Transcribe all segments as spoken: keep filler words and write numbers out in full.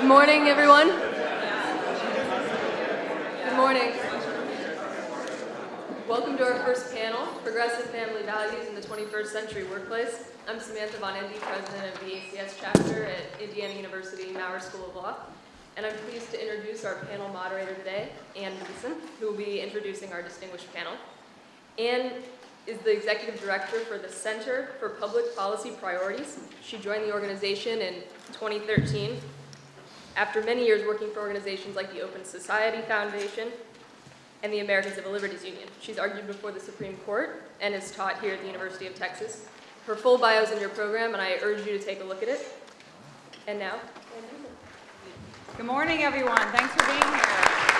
Good morning, everyone. Good morning. Welcome to our first panel, Progressive Family Values in the twenty-first Century Workplace. I'm Samantha Von Endy, president of the A C S chapter at Indiana University Maurer School of Law. And I'm pleased to introduce our panel moderator today, Ann Beeson, who will be introducing our distinguished panel. Ann is the executive director for the Center for Public Policy Priorities. She joined the organization in twenty thirteen after many years working for organizations like the Open Society Foundation and the American Civil Liberties Union. She's argued before the Supreme Court and is taught here at the University of Texas. Her full bio is in your program, and I urge you to take a look at it. And now, Ann Beeson. Good morning, everyone. Thanks for being here.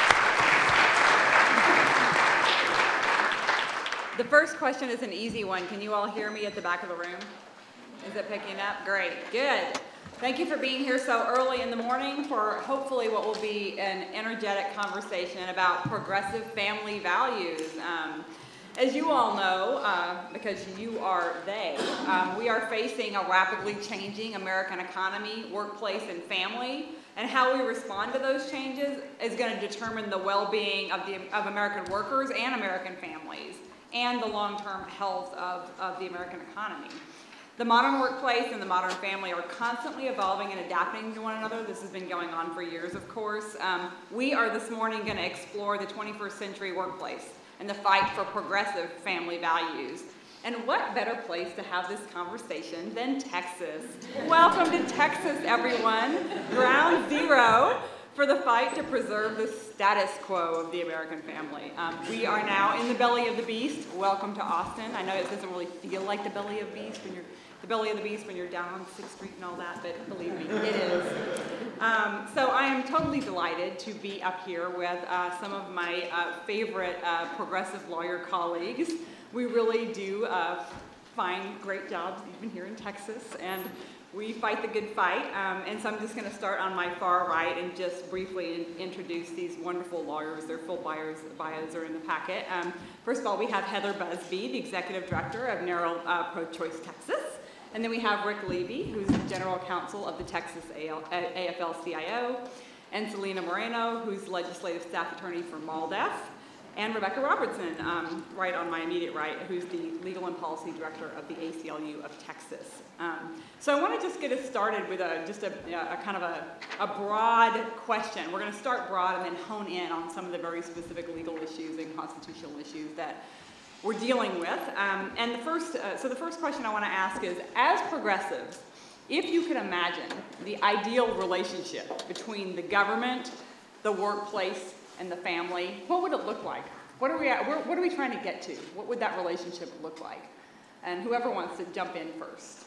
The first question is an easy one. Can you all hear me at the back of the room? Is it picking up? Great. Good. Thank you for being here so early in the morning for hopefully what will be an energetic conversation about progressive family values. Um, as you all know, uh, because you are they, um, we are facing a rapidly changing American economy, workplace, and family. And how we respond to those changes is going to determine the well-being of, the, of American workers and American families, and the long-term health of, of the American economy. The modern workplace and the modern family are constantly evolving and adapting to one another. This has been going on for years, of course. Um, we are this morning going to explore the twenty-first century workplace and the fight for progressive family values. And what better place to have this conversation than Texas? Welcome to Texas, everyone. Ground zero for the fight to preserve the status quo of the American family. Um, we are now in the belly of the beast. Welcome to Austin. I know it doesn't really feel like the belly of the beast when you're the belly of the beast when you're down on sixth street and all that, but believe me, it is. Um, so I am totally delighted to be up here with uh, some of my uh, favorite uh, progressive lawyer colleagues. We really do uh, find great jobs even here in Texas, and we fight the good fight. Um, and so I'm just going to start on my far right and just briefly in introduce these wonderful lawyers. Their full bios, bios are in the packet. Um, first of all, we have Heather Busby, the executive director of NARAL uh, Pro-Choice Texas. And then we have Rick Levy, who's the general counsel of the Texas A F L C I O, and Celina Moreno, who's legislative staff attorney for MALDEF, and Rebecca Robertson, um, right on my immediate right, who's the legal and policy director of the A C L U of Texas. Um, so I want to just get us started with a, just a, a kind of a, a broad question. We're going to start broad and then hone in on some of the very specific legal issues and constitutional issues that we're dealing with. Um, and the first, uh, so the first question I want to ask is, as progressives, if you could imagine the ideal relationship between the government, the workplace, and the family, what would it look like? What are we at, where, what are we trying to get to? What would that relationship look like? And whoever wants to jump in first.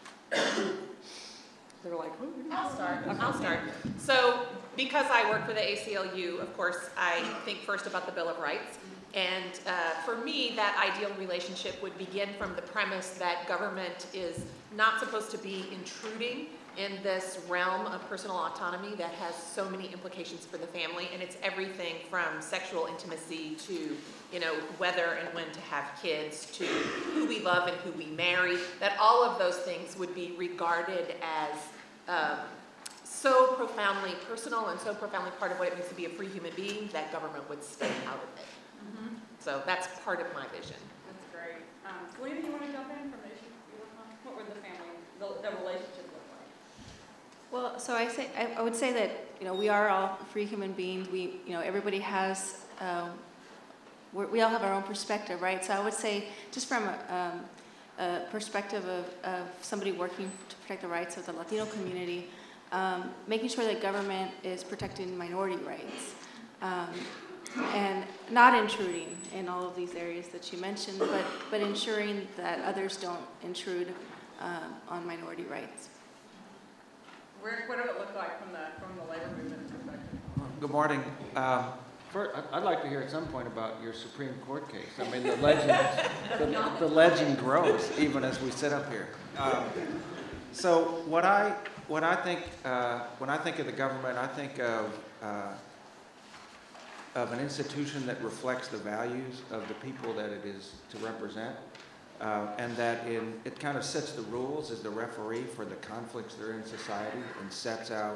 They're like, oh, I'll start. Okay. I'll start. So, because I work for the A C L U, of course, I think first about the Bill of Rights. And uh, for me, that ideal relationship would begin from the premise that government is not supposed to be intruding in this realm of personal autonomy that has so many implications for the family, and it's everything from sexual intimacy to, you know, whether and when to have kids, to who we love and who we marry, that all of those things would be regarded as um, so profoundly personal and so profoundly part of what it means to be a free human being that government would stay out of it. Mm-hmm. So that's part of my vision. That's great. Um, Celina, you want to jump in from the issue you work on? What would the family, the, the relationship look like? Well, so I say I, I would say that you know we are all free human beings. We you know everybody has um, we're, we all have our own perspective, right? So I would say just from a, um, a perspective of, of somebody working to protect the rights of the Latino community, um, making sure that government is protecting minority rights. Um, and not intruding in all of these areas that you mentioned, but, but ensuring that others don't intrude um, on minority rights. Rick, what do it look like from the, from the labor movement perspective? Good morning. Um, first, I'd like to hear at some point about your Supreme Court case. I mean, the legend, the, the legend grows even as we sit up here. Um, so what I, what I think, uh, when I think of the government, I think of uh, of an institution that reflects the values of the people that it is to represent, uh, and that in, it kind of sets the rules as the referee for the conflicts that are in society and sets out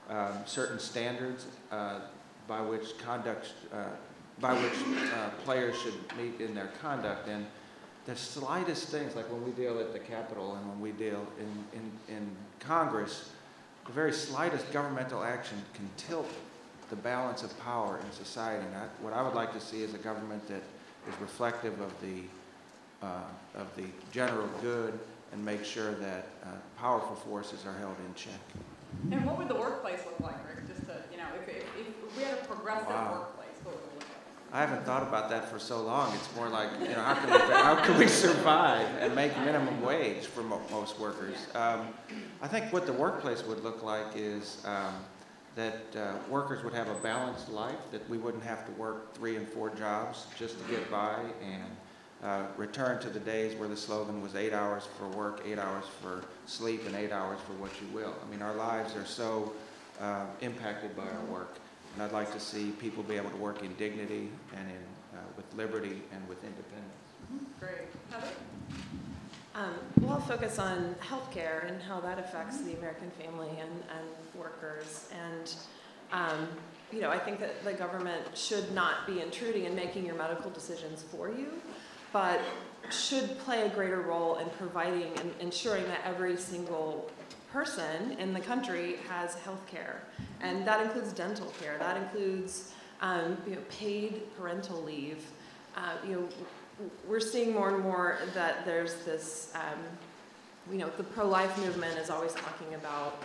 um, certain standards uh, by which conduct, uh, by which uh, players should meet in their conduct. And the slightest things, like when we deal at the Capitol and when we deal in, in, in Congress, the very slightest governmental action can tilt the balance of power in society. And I, what I would like to see is a government that is reflective of the, uh, of the general good and make sure that uh, powerful forces are held in check. And what would the workplace look like, Rick? Just to, you know, if, if, if we had a progressive Wow. workplace, what would it look like? I haven't thought about that for so long. It's more like, you know, how can we, how can we survive and make minimum wage for mo most workers? Um, I think what the workplace would look like is um, that uh, workers would have a balanced life, that we wouldn't have to work three and four jobs just to get by, and uh, return to the days where the slogan was eight hours for work, eight hours for sleep, and eight hours for what you will. I mean, our lives are so uh, impacted by our work. And I'd like to see people be able to work in dignity and in, uh, with liberty and with independence. Mm-hmm. Great. Heather? Um, well, I'll focus on healthcare and how that affects the American family and, and workers. And, um, you know, I think that the government should not be intruding in making your medical decisions for you, but should play a greater role in providing and ensuring that every single person in the country has health care. And that includes dental care. That includes um, you know, paid parental leave. Uh, you know, we're seeing more and more that there's this, um, you know, the pro-life movement is always talking about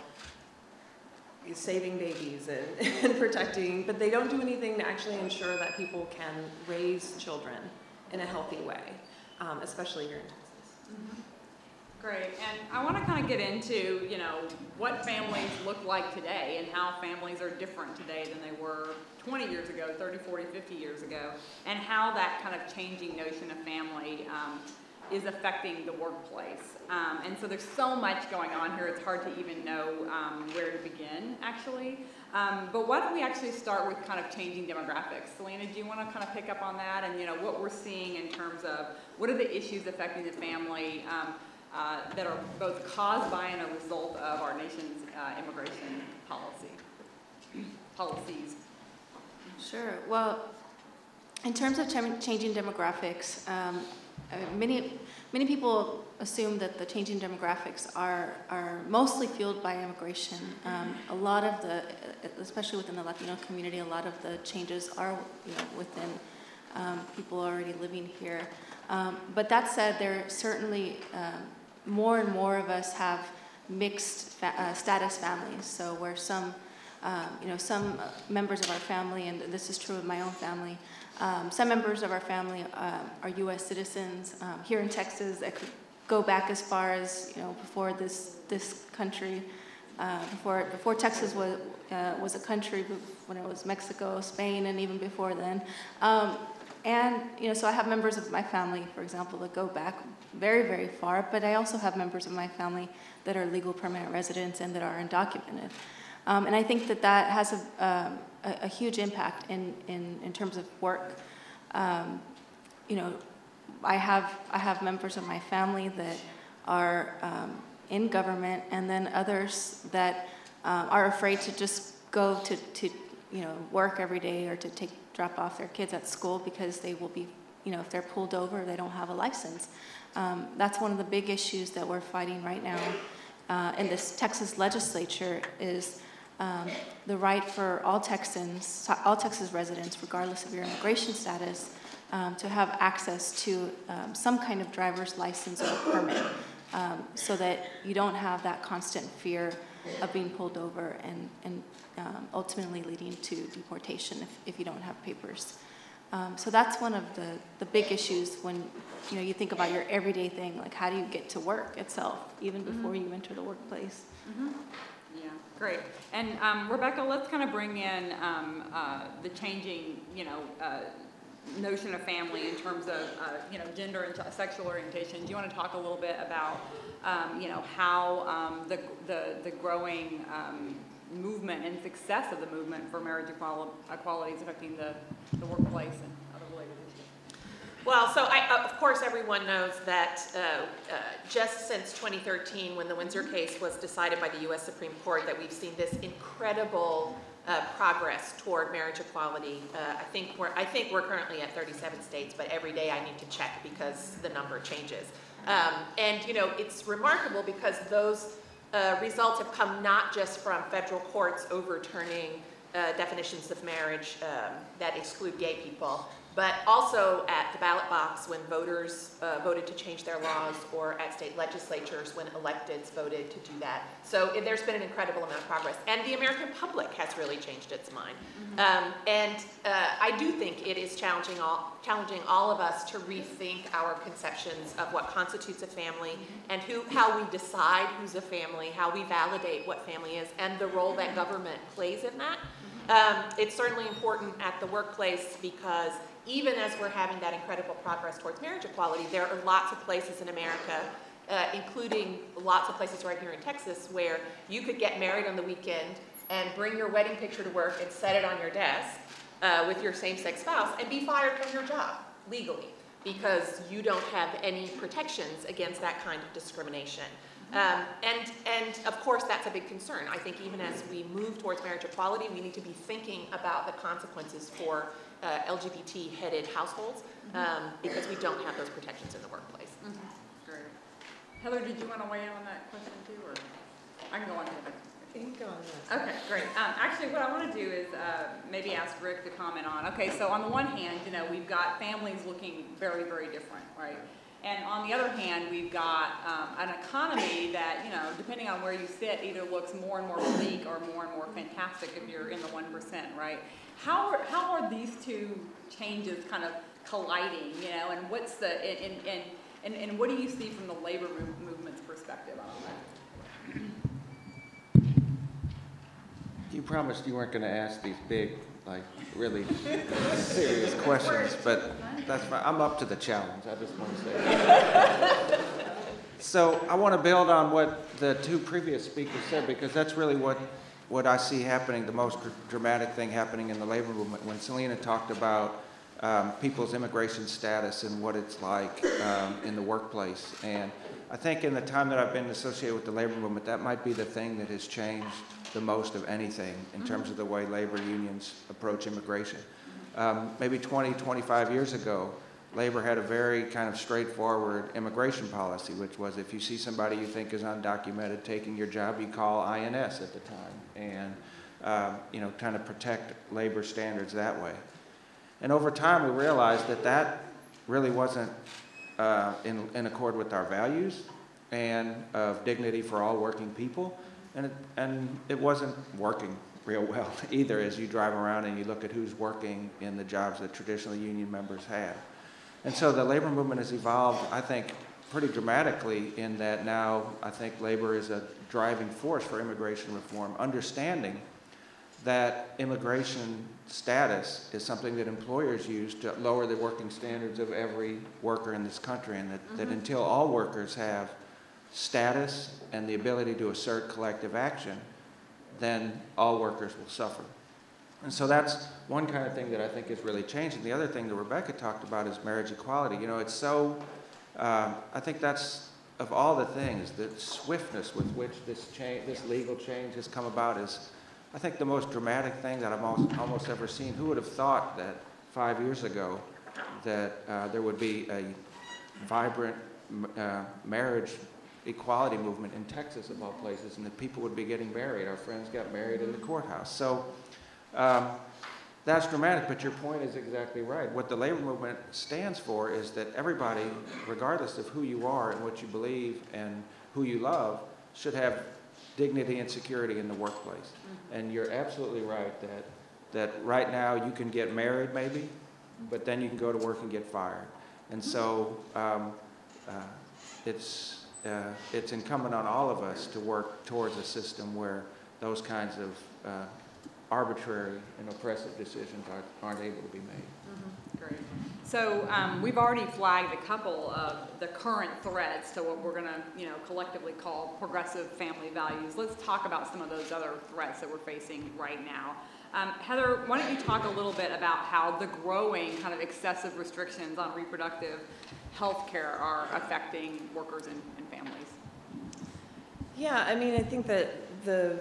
saving babies and, and protecting, but they don't do anything to actually ensure that people can raise children in a healthy way, um, especially here in Texas. Mm-hmm. Great, and I want to kind of get into, you know, what families look like today and how families are different today than they were twenty years ago, thirty, forty, fifty years ago, and how that kind of changing notion of family um, is affecting the workplace. Um, and so there's so much going on here, it's hard to even know um, where to begin, actually. Um, but why don't we actually start with kind of changing demographics? Celina, do you want to kind of pick up on that and, you know, what we're seeing in terms of what are the issues affecting the family um, Uh, that are both caused by and a result of our nation's uh, immigration policy, policies? Sure. Well, in terms of ch changing demographics, um, uh, many many people assume that the changing demographics are are mostly fueled by immigration. Um, a lot of the, especially within the Latino community, a lot of the changes are, you know, within um, people already living here. Um, but that said, there are certainly um, more and more of us have mixed fa uh, status families. So where some, um, you know, some members of our family, and this is true of my own family, um, some members of our family uh, are U S citizens. Um, here in Texas, that could go back as far as, you know, before this this country, uh, before before Texas was uh, was a country, when it was Mexico, Spain, and even before then. Um, And, you know, so I have members of my family, for example, that go back very, very far, but I also have members of my family that are legal permanent residents and that are undocumented. Um, and I think that that has a, um, a, a huge impact in, in, in terms of work. Um, you know, I have, I have members of my family that are um, in government, and then others that um, are afraid to just go to, to, you know, work every day or to take drop off their kids at school because they will be, you know, if they're pulled over, they don't have a license. Um, that's one of the big issues that we're fighting right now uh, in this Texas legislature is um, the right for all Texans, all Texas residents, regardless of your immigration status, um, to have access to um, some kind of driver's license or permit, um, so that you don't have that constant fear of being pulled over and, and um, ultimately leading to deportation if, if you don't have papers. Um, so that's one of the, the big issues when, you know, you think about your everyday thing, like how do you get to work itself, even before mm-hmm. you enter the workplace. Mm-hmm. Yeah, great. And um, Rebecca, let's kind of bring in um, uh, the changing, you know, uh, notion of family in terms of, uh, you know, gender and sexual orientation. Do you want to talk a little bit about, um, you know, how um, the, the, the growing um, movement and success of the movement for marriage equality is affecting the, the workplace and other related issues? Well, so I, uh, of course, everyone knows that uh, uh, just since twenty thirteen, when the Windsor case was decided by the U S Supreme Court, that we've seen this incredible uh, progress toward marriage equality. Uh, I think we're I think we're currently at thirty-seven states, but every day I need to check because the number changes. Um, and you know, it's remarkable because those uh, results have come not just from federal courts overturning uh, definitions of marriage um, that exclude gay people, but also at the ballot box when voters uh, voted to change their laws, or at state legislatures when electeds voted to do that. So it, there's been an incredible amount of progress. And the American public has really changed its mind. Mm-hmm. um, and uh, I do think it is challenging all, challenging all of us to rethink our conceptions of what constitutes a family, mm-hmm. and who, how we decide who's a family, how we validate what family is, and the role that government plays in that. Mm-hmm. um, it's certainly important at the workplace because even as we're having that incredible progress towards marriage equality, there are lots of places in America, uh, including lots of places right here in Texas, where you could get married on the weekend and bring your wedding picture to work and set it on your desk uh, with your same-sex spouse and be fired from your job legally because you don't have any protections against that kind of discrimination. Um, and, and of course, that's a big concern. I think even as we move towards marriage equality, we need to be thinking about the consequences for uh, L G B T-headed households um, because we don't have those protections in the workplace. Mm-hmm. Great. Heather, did you want to weigh in on that question too, or I can go on to the next? You can go on this. Okay, great. Um, actually, what I want to do is uh, maybe ask Rick to comment on. Okay, so on the one hand, you know, we've got families looking very, very different, right? And on the other hand, we've got um, an economy that, you know, depending on where you sit, either looks more and more bleak or more and more fantastic if you're in the one percent, right? How are, how are these two changes kind of colliding, you know, and what's the, and, and, and, and what do you see from the labor move, movement's perspective on that? You promised you weren't going to ask these big, like, really serious questions, but that's fine. I'm up to the challenge. I just want to say that. So I want to build on what the two previous speakers said, because that's really what, what I see happening, the most dr dramatic thing happening in the labor movement. When Celina talked about um, people's immigration status and what it's like um, in the workplace. And I think in the time that I've been associated with the labor movement, that might be the thing that has changed the most of anything in mm-hmm. terms of the way labor unions approach immigration. Um, maybe twenty, twenty-five years ago, labor had a very kind of straightforward immigration policy, which was if you see somebody you think is undocumented taking your job, you call I N S at the time, and um, you know, kind of protect labor standards that way. And over time, we realized that that really wasn't uh, in, in accord with our values and of dignity for all working people. And it, and it wasn't working real well either as you drive around and you look at who's working in the jobs that traditional union members have. And so the labor movement has evolved, I think, pretty dramatically in that now I think labor is a driving force for immigration reform, understanding that immigration status is something that employers use to lower the working standards of every worker in this country, and that, mm-hmm. that until all workers have status and the ability to assert collective action, then all workers will suffer. And so that's one kind of thing that I think is really changing. The other thing that Rebecca talked about is marriage equality. You know, it's so, um, I think that's, of all the things, the swiftness with which this change, this legal change has come about is, I think, the most dramatic thing that I've almost, almost ever seen. Who would have thought that five years ago that uh, there would be a vibrant uh, marriage equality movement in Texas, of all places, and that people would be getting married. Our friends got married in the courthouse. So um, that's dramatic, but your point is exactly right. What the labor movement stands for is that everybody, regardless of who you are and what you believe and who you love, should have dignity and security in the workplace. Mm-hmm. And you're absolutely right that, that right now you can get married maybe, but then you can go to work and get fired. And so um, uh, it's, Uh, it's incumbent on all of us to work towards a system where those kinds of uh, arbitrary and oppressive decisions aren't, aren't able to be made. Mm-hmm. Great. So um, we've already flagged a couple of the current threats to what we're going to, you know, collectively call progressive family values. Let's talk about some of those other threats that we're facing right now. Um, Heather, why don't you talk a little bit about how the growing kind of excessive restrictions on reproductive health care are affecting workers and, and families? Yeah, I mean, I think that the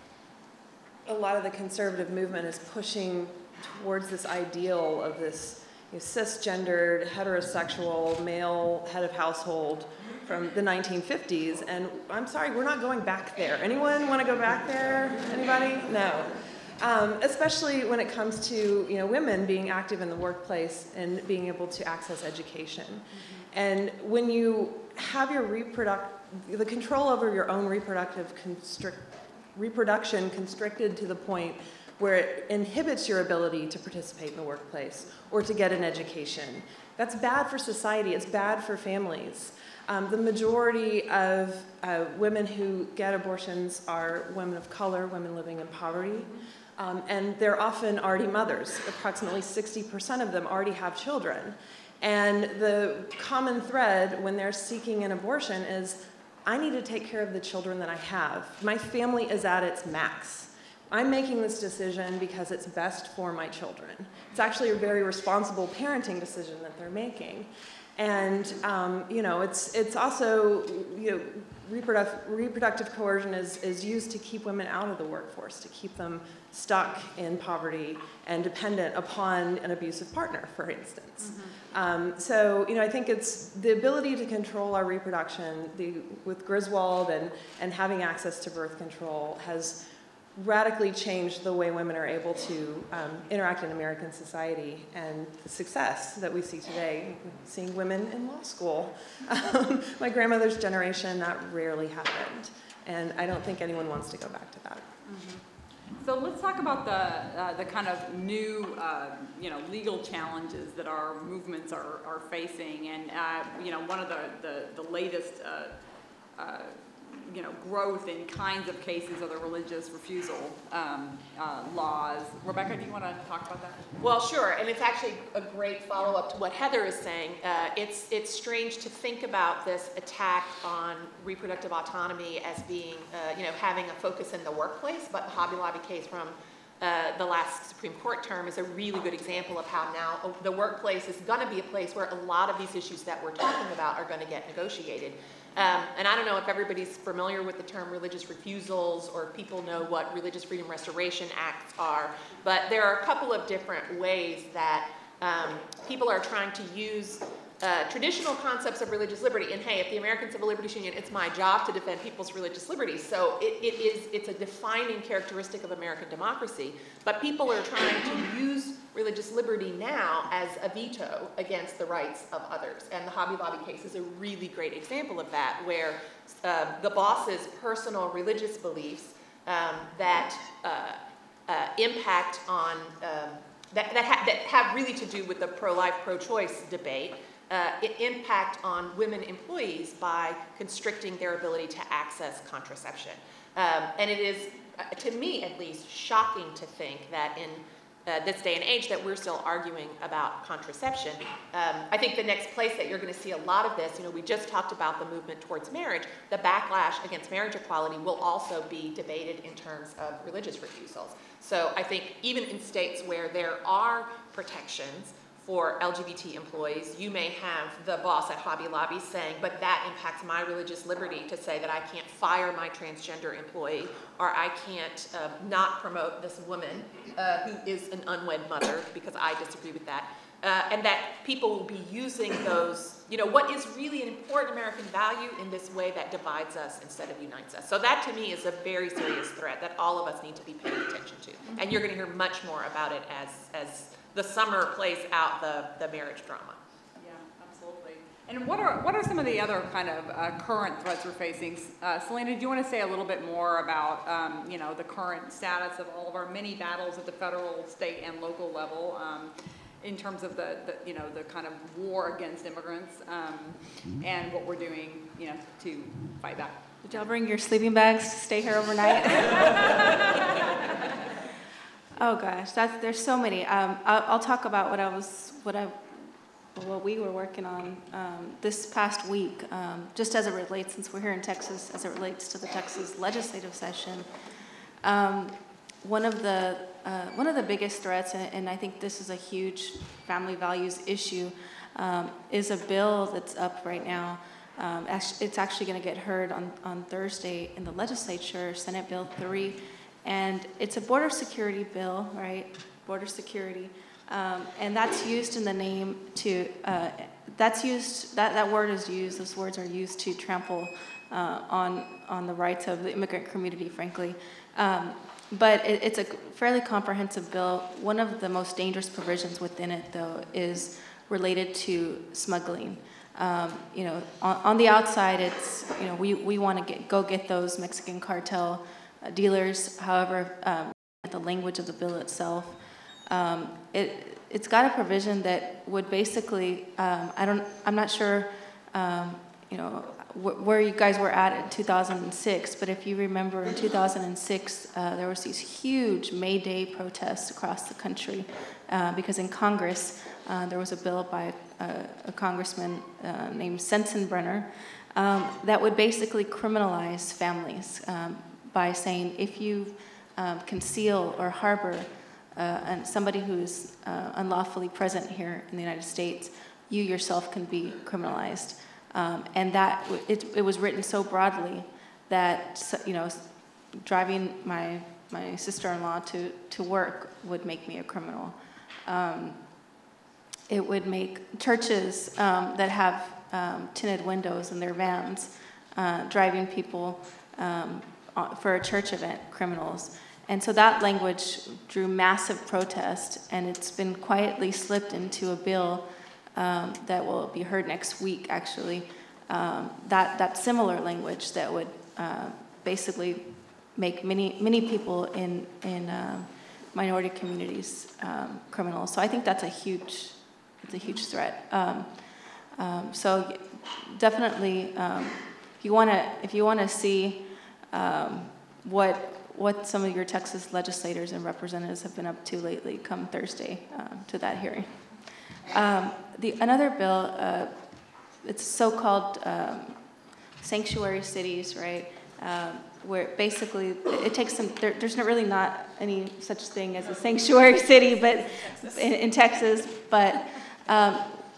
a lot of the conservative movement is pushing towards this ideal of this you know, cisgendered, heterosexual, male head of household from the nineteen fifties, and I'm sorry, we're not going back there. Anyone want to go back there? Anybody? No. Um, especially when it comes to you know women being active in the workplace and being able to access education. Mm-hmm. And when you have your reproduct the control over your own reproductive constrict reproduction constricted to the point where it inhibits your ability to participate in the workplace or to get an education, that's bad for society. It's bad for families. Um, the majority of uh, women who get abortions are women of color, women living in poverty. Um, and they're often already mothers. Approximately sixty percent of them already have children. And the common thread when they're seeking an abortion is, I need to take care of the children that I have. My family is at its max. I'm making this decision because it's best for my children. It's actually a very responsible parenting decision that they're making. And um, you know, it's it's also you know, reproductive reproductive coercion is is used to keep women out of the workforce, to keep them stuck in poverty and dependent upon an abusive partner, for instance. Mm-hmm. um, so you know, I think it's the ability to control our reproduction. The with Griswold and and having access to birth control has radically changed the way women are able to um, interact in American society, and the success that we see today, seeing women in law school. Um, my grandmother's generation, that rarely happened, and I don't think anyone wants to go back to that. Mm-hmm. So let's talk about the uh, the kind of new uh, you know legal challenges that our movements are, are facing, and uh, you know one of the the, the latest uh, uh, you know, growth in kinds of cases of the religious refusal um, uh, laws. Rebecca, do you want to talk about that? Well, sure, and it's actually a great follow-up to what Heather is saying. Uh, it's, it's strange to think about this attack on reproductive autonomy as being, uh, you know, having a focus in the workplace, but the Hobby Lobby case from uh, the last Supreme Court term is a really good example of how now the workplace is going to be a place where a lot of these issues that we're talking about are going to get negotiated. Um, and I don't know if everybody's familiar with the term religious refusals, or people know what Religious Freedom Restoration Acts are, but there are a couple of different ways that um, people are trying to use uh, traditional concepts of religious liberty. And hey, if the American Civil Liberties Union, it's my job to defend people's religious liberties. So it, it is, it's a defining characteristic of American democracy. But people are trying to use religious liberty now as a veto against the rights of others. And the Hobby Lobby case is a really great example of that, where uh, the boss's personal religious beliefs um, that uh, uh, impact on, um, that, that, ha that have really to do with the pro-life, pro-choice debate, uh, impact on women employees by constricting their ability to access contraception. Um, and it is, uh, to me at least, shocking to think that in Uh, this day and age that we're still arguing about contraception. Um, I think the next place that you're going to see a lot of this, you know, we just talked about the movement towards marriage. The backlash against marriage equality will also be debated in terms of religious refusals. So I think even in states where there are protections for L G B T employees, you may have the boss at Hobby Lobby saying, but that impacts my religious liberty to say that I can't fire my transgender employee, or I can't uh, not promote this woman uh, who is an unwed mother because I disagree with that. Uh, and that people will be using those, you know, what is really an important American value in this way that divides us instead of unites us. So that to me is a very serious threat that all of us need to be paying attention to. And you're going to hear much more about it as, as the summer plays out the, the marriage drama. Yeah, absolutely. And what are, what are some of the other kind of uh, current threats we're facing? Uh, Celina, do you want to say a little bit more about, um, you know, the current status of all of our many battles at the federal, state, and local level um, in terms of the, the, you know, the kind of war against immigrants um, and what we're doing, you know, to fight back? Did y'all bring your sleeping bags to stay here overnight? Oh gosh, that's, there's so many. Um, I'll, I'll talk about what I was, what I, what we were working on um, this past week, um, just as it relates, since we're here in Texas, as it relates to the Texas legislative session. Um, one of the uh, one of the biggest threats, and, and I think this is a huge family values issue, um, is a bill that's up right now. Um, it's actually going to get heard on, on Thursday in the legislature, Senate Bill three, and it's a border security bill, right? Border security, um, and that's used in the name to, uh, that's used, that, that word is used, those words are used to trample uh, on, on the rights of the immigrant community, frankly. Um, but it, it's a fairly comprehensive bill. One of the most dangerous provisions within it, though, is related to smuggling. Um, you know, on, on the outside, it's, you know, we, we want to get go get those Mexican cartel uh, dealers. However, um, the language of the bill itself, um, it it's got a provision that would basically, um, I don't, I'm not sure, um, you know, wh where you guys were at in two thousand six, but if you remember in two thousand six, uh, there was these huge May Day protests across the country uh, because in Congress. Uh, there was a bill by uh, a congressman uh, named Sensenbrenner um, that would basically criminalize families um, by saying if you um, conceal or harbor uh, and somebody who's uh, unlawfully present here in the United States, you yourself can be criminalized. Um, and that it, it was written so broadly that, you know, driving my my sister-in-law to to work would make me a criminal. Um, It would make churches um, that have um, tinted windows in their vans uh, driving people um, for a church event criminals. And so that language drew massive protest, and it's been quietly slipped into a bill um, that will be heard next week, actually. Um, that, that similar language that would uh, basically make many, many people in, in uh, minority communities um, criminals. So I think that's a huge It's a huge threat. Um, um, so definitely, um, if you want to, if you want to see um, what what some of your Texas legislators and representatives have been up to lately, come Thursday um, to that hearing. Um, the another bill, uh, it's so-called um, sanctuary cities, right? Um, where basically it takes some. There, there's not really not any such thing as a sanctuary city, but in, in Texas, but. Um,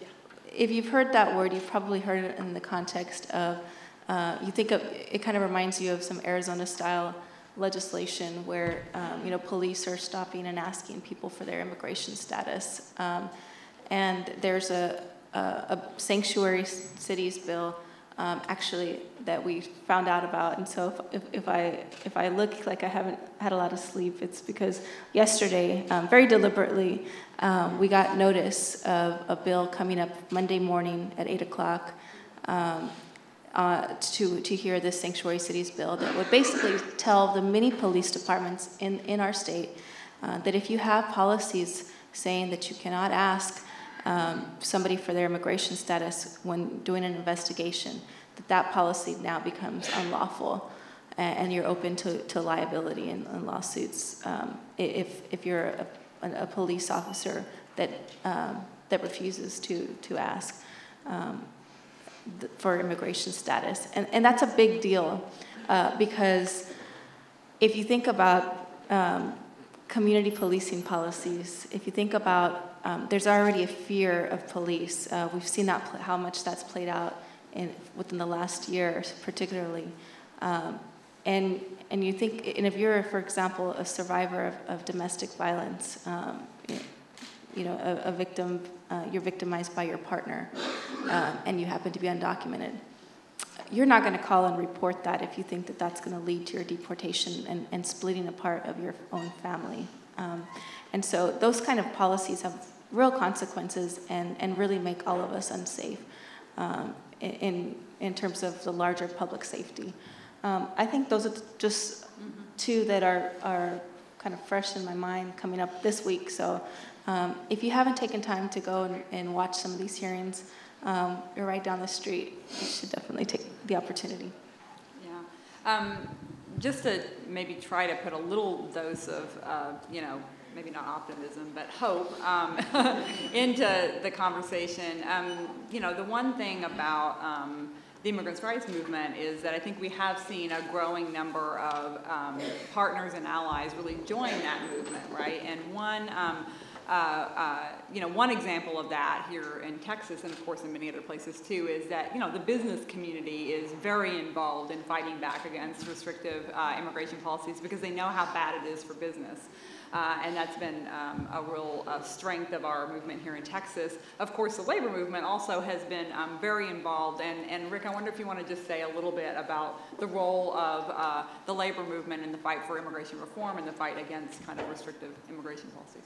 if you've heard that word, you've probably heard it in the context of, uh, you think of, it kind of reminds you of some Arizona-style legislation where, um, you know, police are stopping and asking people for their immigration status. Um, and there's a, a, a sanctuary cities bill, um, actually, that we found out about. And so if, if, if, I, if I look like I haven't had a lot of sleep, it's because yesterday, um, very deliberately, Um, we got notice of a bill coming up Monday morning at eight o'clock um, uh, to, to hear this Sanctuary Cities bill that would basically tell the many police departments in, in our state uh, that if you have policies saying that you cannot ask um, somebody for their immigration status when doing an investigation, that that policy now becomes unlawful and, and you're open to, to liability and, and lawsuits um, if, if you're a a police officer that um, that refuses to to ask um, th for immigration status, and and that's a big deal uh, because if you think about um, community policing policies, if you think about um, there's already a fear of police. Uh, we've seen that how much that's played out in within the last year, particularly. Um, And, and you think, and if you're, for example, a survivor of, of domestic violence, um, you know, a, a victim, uh, you're victimized by your partner, uh, and you happen to be undocumented, you're not going to call and report that if you think that that's going to lead to your deportation and, and splitting apart of your own family. Um, and so those kind of policies have real consequences and, and really make all of us unsafe um, in, in terms of the larger public safety. Um, I think those are just mm-hmm. two that are, are kind of fresh in my mind coming up this week. So um, if you haven't taken time to go and, and watch some of these hearings, um, you're right down the street. You should definitely take the opportunity. Yeah. Um, just to maybe try to put a little dose of, uh, you know, maybe not optimism, but hope um, into the conversation. Um, you know, the one thing about um, the immigrants' rights movement is that I think we have seen a growing number of um, partners and allies really join that movement, right? And one, um, uh, uh, you know, one example of that here in Texas, and of course in many other places too, is that, you know, the business community is very involved in fighting back against restrictive uh, immigration policies because they know how bad it is for business. Uh, and that's been um, a real uh, strength of our movement here in Texas. Of course, the labor movement also has been um, very involved. And, and Rick, I wonder if you want to just say a little bit about the role of uh, the labor movement in the fight for immigration reform and the fight against kind of restrictive immigration policies.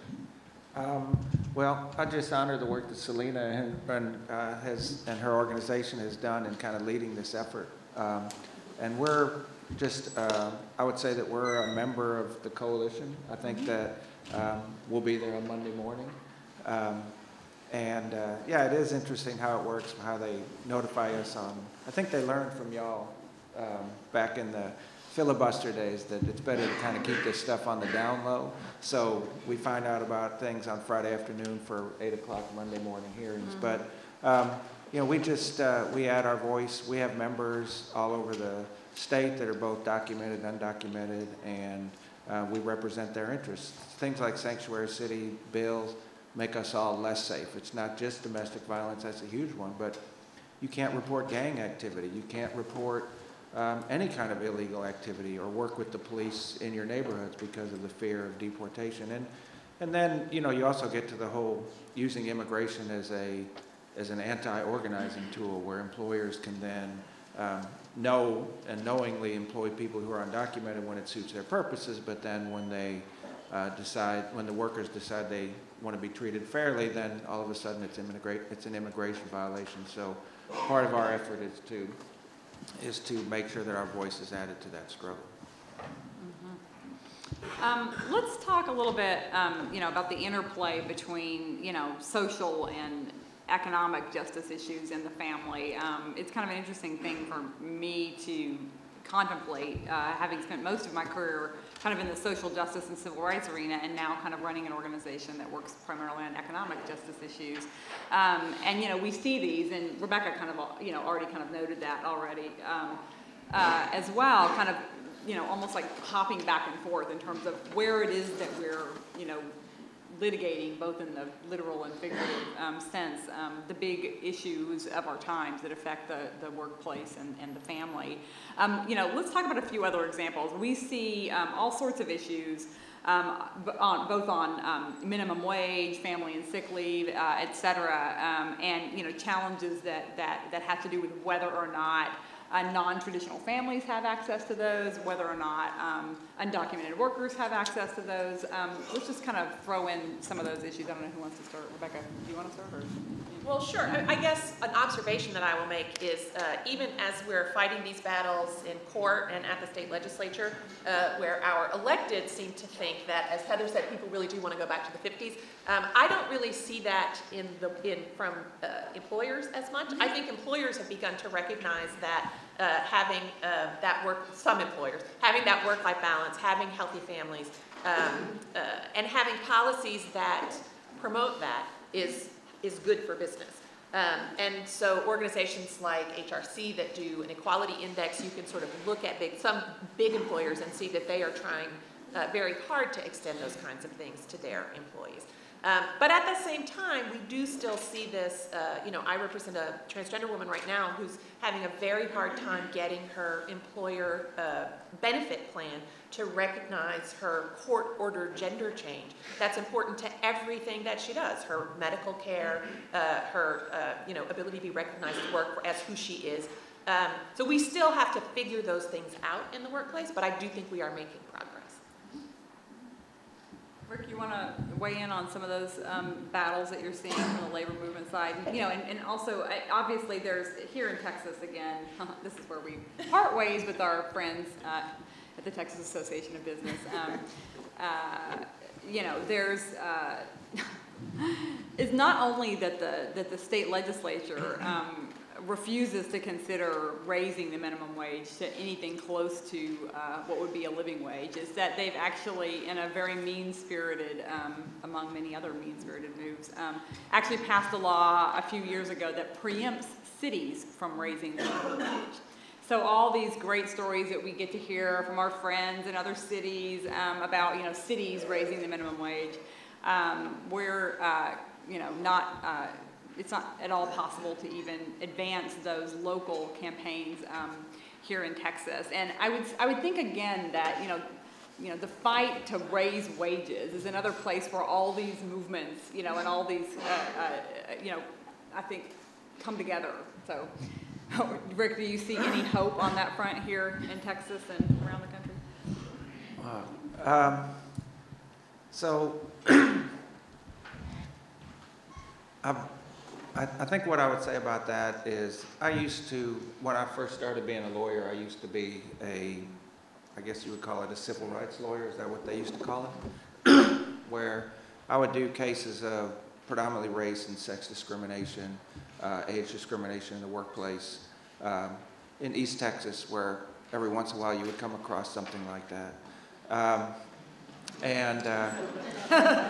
Um, well, I just honor the work that Celina and, and, uh, has, and her organization has done in kind of leading this effort. Um, and we're just, uh, I would say that we're a member of the coalition. I think that um, we'll be there on Monday morning. Um, and uh, yeah, it is interesting how it works, how they notify us on, I think they learned from y'all um, back in the filibuster days that it's better to kind of keep this stuff on the down low. So we find out about things on Friday afternoon for eight o'clock Monday morning hearings. Mm-hmm. But, um, you know, we just, uh, we add our voice. We have members all over the state that are both documented and undocumented, and uh, we represent their interests. Things like sanctuary city bills make us all less safe. It's not just domestic violence, that's a huge one, but you can't report gang activity. You can't report um, any kind of illegal activity or work with the police in your neighborhoods because of the fear of deportation. And, and then, you know, you also get to the whole using immigration as, a, as an anti-organizing tool where employers can then um, know and knowingly employ people who are undocumented when it suits their purposes, but then when they uh, decide, when the workers decide they want to be treated fairly, then all of a sudden it's, immigra it's an immigration violation. So part of our effort is to, is to make sure that our voice is added to that struggle. Mm-hmm. um, let's talk a little bit, um, you know, about the interplay between, you know, social and economic justice issues in the family. Um, it's kind of an interesting thing for me to contemplate, uh, having spent most of my career kind of in the social justice and civil rights arena, and now kind of running an organization that works primarily on economic justice issues. Um, and, you know, we see these, and Rebecca kind of, you know, already kind of noted that already um, uh, as well, kind of, you know, almost like hopping back and forth in terms of where it is that we're, you know, litigating, both in the literal and figurative um, sense, um, the big issues of our times that affect the, the workplace and, and the family. Um, you know, let's talk about a few other examples. We see um, all sorts of issues, um, on, both on um, minimum wage, family and sick leave, uh, et cetera, um, and, you know, challenges that, that, that have to do with whether or not Uh, non-traditional families have access to those, whether or not um, undocumented workers have access to those. Um, let's just kind of throw in some of those issues. I don't know who wants to start. Rebecca, do you want to start? Or? Well, sure. I, I guess an observation that I will make is uh, even as we're fighting these battles in court and at the state legislature, uh, where our elected seem to think that, as Heather said, people really do want to go back to the fifties. Um, I don't really see that in the in from uh, employers as much. I think employers have begun to recognize that uh, having uh, that work, some employers, having that work-life balance, having healthy families, um, uh, and having policies that promote that is is good for business. Um, and so organizations like H R C that do an equality index, you can sort of look at big, some big employers and see that they are trying uh, very hard to extend those kinds of things to their employees. Um, but at the same time, we do still see this, uh, you know, I represent a transgender woman right now who's having a very hard time getting her employer uh, benefit plan to recognize her court-ordered gender change. That's important to everything that she does, her medical care, uh, her, uh, you know, ability to be recognized at work as who she is. Um, so we still have to figure those things out in the workplace, but I do think we are making progress. Rick, you want to weigh in on some of those um, battles that you're seeing from the labor movement side? You know, and, and also, I, obviously, there's, here in Texas, again, this is where we part ways with our friends uh, at the Texas Association of Business. Um, uh, you know, there's, uh, it's not only that the, that the state legislature um, refuses to consider raising the minimum wage to anything close to uh, what would be a living wage is that they've actually, in a very mean-spirited, um, among many other mean-spirited moves, um, actually passed a law a few years ago that preempts cities from raising the minimum wage. So all these great stories that we get to hear from our friends in other cities um, about, you know, cities raising the minimum wage, um, we're, uh, you know, not, uh, it's not at all possible to even advance those local campaigns um, here in Texas. And I would, I would think again that, you know, you know, the fight to raise wages is another place where all these movements, you know, and all these, uh, uh, you know, I think come together. So. Rick, do you see any hope on that front here in Texas and around the country? Wow. Um, so, I, I think what I would say about that is I used to, when I first started being a lawyer, I used to be a, I guess you would call it a civil rights lawyer. Is that what they used to call it? Where I would do cases of predominantly race and sex discrimination, uh, age discrimination in the workplace um, in East Texas, where every once in a while you would come across something like that. Um, and uh,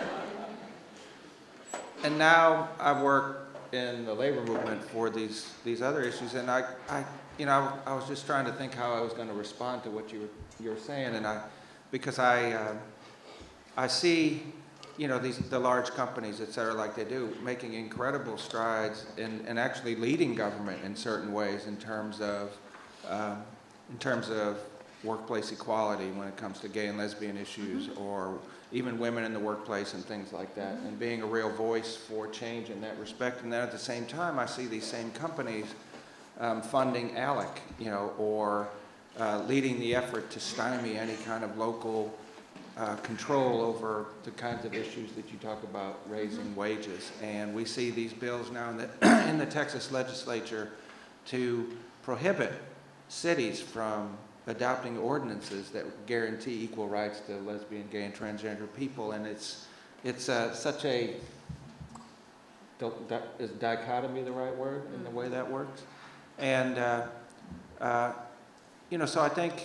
and now I work in the labor movement for these these other issues, and I, I you know I, I was just trying to think how I was going to respond to what you were you were saying, and I because I uh, I see. You know, these, the large companies, et cetera, like they do, making incredible strides in, in actually leading government in certain ways in terms of, um, in terms of workplace equality when it comes to gay and lesbian issues, mm-hmm. or even women in the workplace and things like that, mm-hmm. and being a real voice for change in that respect. And then at the same time, I see these same companies um, funding ALEC, you know, or uh, leading the effort to stymie any kind of local Uh, control over the kinds of issues that you talk about, raising wages. And we see these bills now in the, in the Texas legislature to prohibit cities from adopting ordinances that guarantee equal rights to lesbian, gay, and transgender people. And it's, it's uh, such a, is dichotomy the right word in the way that works? And, uh, uh, you know, so I think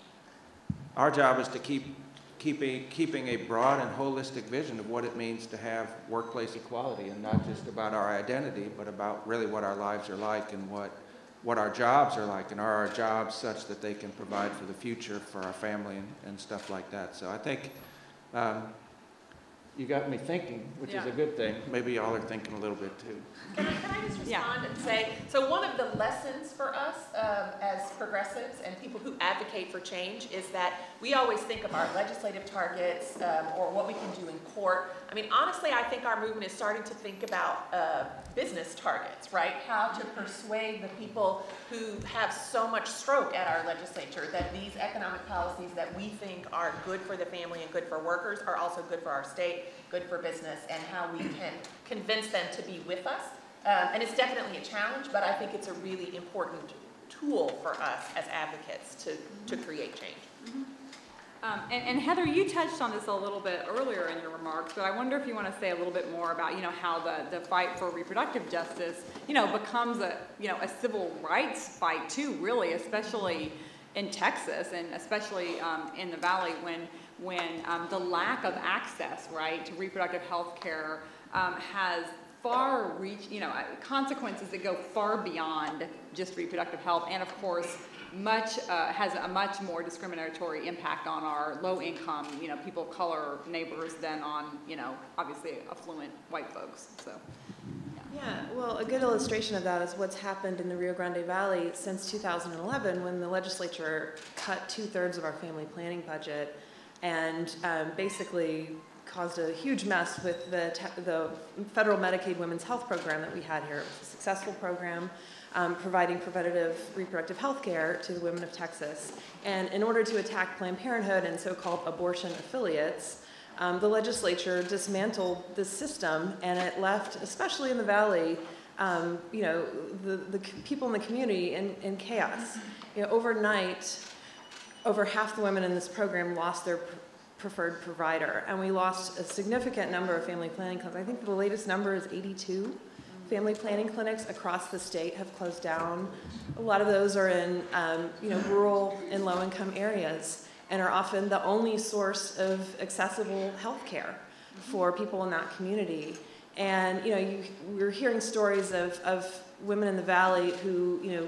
our job is to keep Keeping, keeping a broad and holistic vision of what it means to have workplace equality, and not just about our identity, but about really what our lives are like and what, what our jobs are like, and are our jobs such that they can provide for the future for our family and, and stuff like that. So I think um, you got me thinking, which yeah. is a good thing. Maybe y'all are thinking a little bit too. Can I, can I just respond yeah. and say, so one of the lessons for us um, as progressives and people who advocate for change is that we always think of our legislative targets um, or what we can do in court. I mean, honestly, I think our movement is starting to think about uh, business targets, right? How to persuade the people who have so much stroke at our legislature that these economic policies that we think are good for the family and good for workers are also good for our state, good for business, and how we can convince them to be with us. Um, and it's definitely a challenge, but I think it's a really important tool for us as advocates to, to create change. Mm-hmm. Um, and, and Heather, you touched on this a little bit earlier in your remarks, but I wonder if you want to say a little bit more about, you know, how the, the fight for reproductive justice, you know, becomes a, you know, a civil rights fight too, really, especially in Texas and especially um, in the Valley when, when um, the lack of access, right, to reproductive health care um, has far reach, you know, consequences that go far beyond just reproductive health, and of course, much uh, has a much more discriminatory impact on our low-income, you know, people of color neighbors than on, you know, obviously affluent white folks. So, yeah. Yeah, well, a good illustration of that is what's happened in the Rio Grande Valley since two thousand eleven, when the legislature cut two-thirds of our family planning budget, and um, basically caused a huge mess with the te- the federal Medicaid women's health program that we had here. It was a successful program. Um, providing preventative reproductive health care to the women of Texas. And in order to attack Planned Parenthood and so-called abortion affiliates, um, the legislature dismantled this system, and it left, especially in the Valley, um, you know, the, the people in the community in, in chaos. You know, overnight, over half the women in this program lost their pr- preferred provider, and we lost a significant number of family planning clinics. I think the latest number is eighty-two family planning clinics across the state have closed down. A lot of those are in um, you know, rural and low-income areas and are often the only source of accessible health care for people in that community. And you know, you, we're hearing stories of, of women in the valley who you know,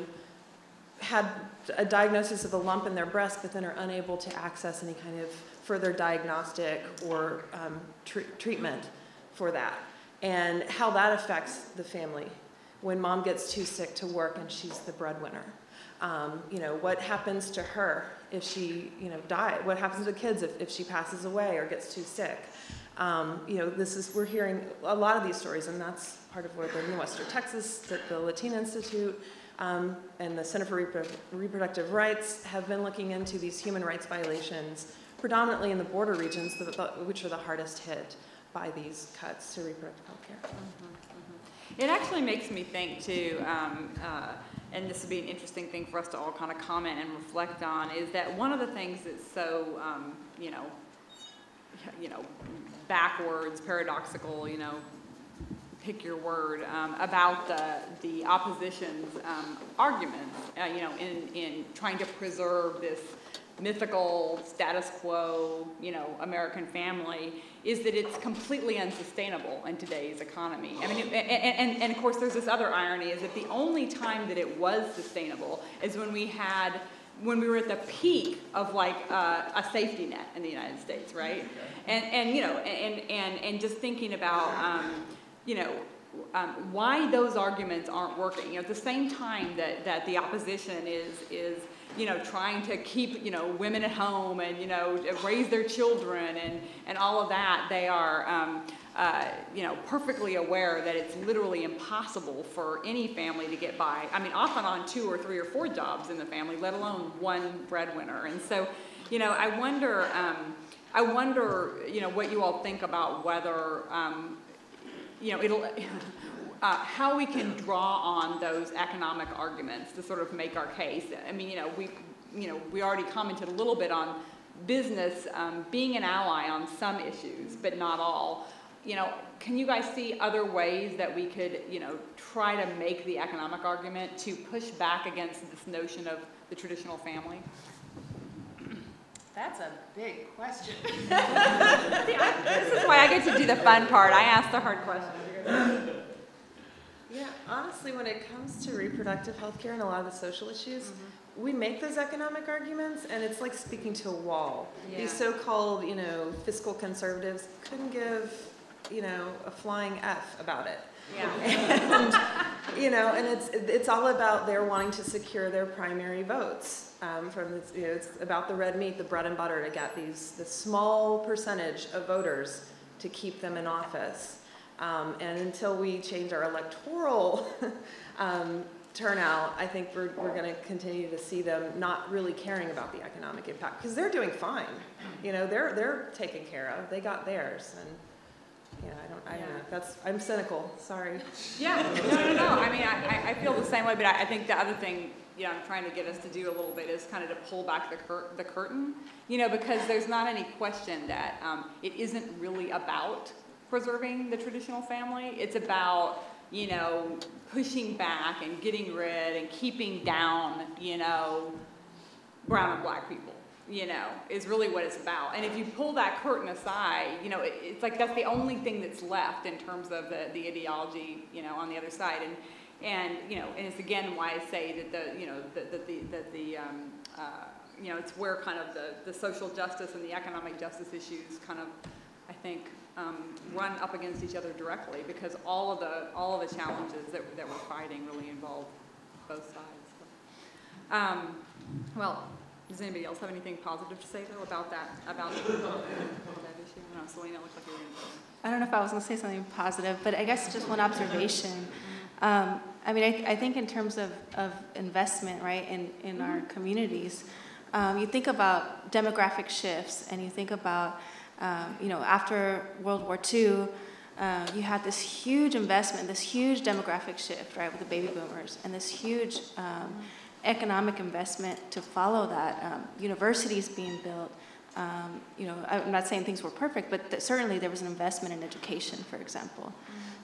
had a diagnosis of a lump in their breast, but then are unable to access any kind of further diagnostic or um, tr treatment for that. And how that affects the family when mom gets too sick to work and she's the breadwinner. Um, you know, what happens to her if she, you know, dies? What happens to kids if, if she passes away or gets too sick? Um, you know, this is, we're hearing a lot of these stories, and that's part of where the in Western Texas, the, the Latina Institute, um, and the Center for Repro Reproductive Rights have been looking into these human rights violations, predominantly in the border regions, the, the, which are the hardest hit by these cuts to reproductive health care. Mm-hmm, mm-hmm. It actually makes me think too, um, uh, and this would be an interesting thing for us to all kind of comment and reflect on, is that one of the things that's so, um, you know, you know, backwards, paradoxical, you know, pick your word, um, about the, the opposition's um, arguments, uh, you know, in, in trying to preserve this mythical status quo, you know, American family, is that it's completely unsustainable in today's economy. I mean, and, and, and of course there's this other irony, is that the only time that it was sustainable is when we had, when we were at the peak of like uh, a safety net in the United States, right? And, and you know, and, and, and just thinking about, um, you know, um, why those arguments aren't working. You know, at the same time that, that the opposition is, is, you know, trying to keep, you know, women at home and, you know, raise their children and, and all of that, they are, um, uh, you know, perfectly aware that it's literally impossible for any family to get by. I mean, often on two or three or four jobs in the family, let alone one breadwinner. And so, you know, I wonder, um, I wonder, you know, what you all think about whether, um, you know, it'll, Uh, how we can draw on those economic arguments to sort of make our case. I mean, you know, we, you know, we already commented a little bit on business um, being an ally on some issues, but not all. You know, can you guys see other ways that we could, you know, try to make the economic argument to push back against this notion of the traditional family? That's a big question. See, I, this is why I get to do the fun part. I ask the hard questions. Yeah, honestly, when it comes to reproductive health care and a lot of the social issues, mm-hmm. we make those economic arguments, and it's like speaking to a wall. Yeah. These so-called, you know, fiscal conservatives couldn't give, you know, a flying F about it. Yeah. And, you know, and it's it's all about their wanting to secure their primary votes. Um, from this, you know, it's about the red meat, the bread and butter, to get these the small percentage of voters to keep them in office. Um, and until we change our electoral um, turnout, I think we're, we're going to continue to see them not really caring about the economic impact, because they're doing fine. You know, they're they're taken care of. They got theirs, and yeah, I don't, I don't know. That's I'm cynical. Sorry. Yeah, no, no, no. I mean, I, I feel the same way, but I, I think the other thing, you know, I'm trying to get us to do a little bit is kind of to pull back the cur the curtain, you know, because there's not any question that um, it isn't really about preserving the traditional family. It's about, you know, pushing back and getting rid and keeping down, you know, brown and black people, you know, is really what it's about. And if you pull that curtain aside, you know, it, it's like that's the only thing that's left in terms of the, the ideology, you know, on the other side. And, and you know, and it's again why I say that the, you know, that the, the, that the um, uh, you know, it's where kind of the, the social justice and the economic justice issues kind of, I think, Um, run up against each other directly, because all of the all of the challenges that, that we're fighting really involve both sides. So. Um, well, does anybody else have anything positive to say though about that about that issue? I don't know, Celina, looks like you were going to say. I don't know if I was going to say something positive, but I guess just one observation. Um, I mean, I, I think in terms of, of investment, right, in, in mm-hmm. our communities, um, you think about demographic shifts, and you think about Um, you know, after World War Two, uh, you had this huge investment, this huge demographic shift, right, with the baby boomers, and this huge um, economic investment to follow that. Um, universities being built. Um, you know, I'm not saying things were perfect, but th certainly there was an investment in education, for example. Mm-hmm.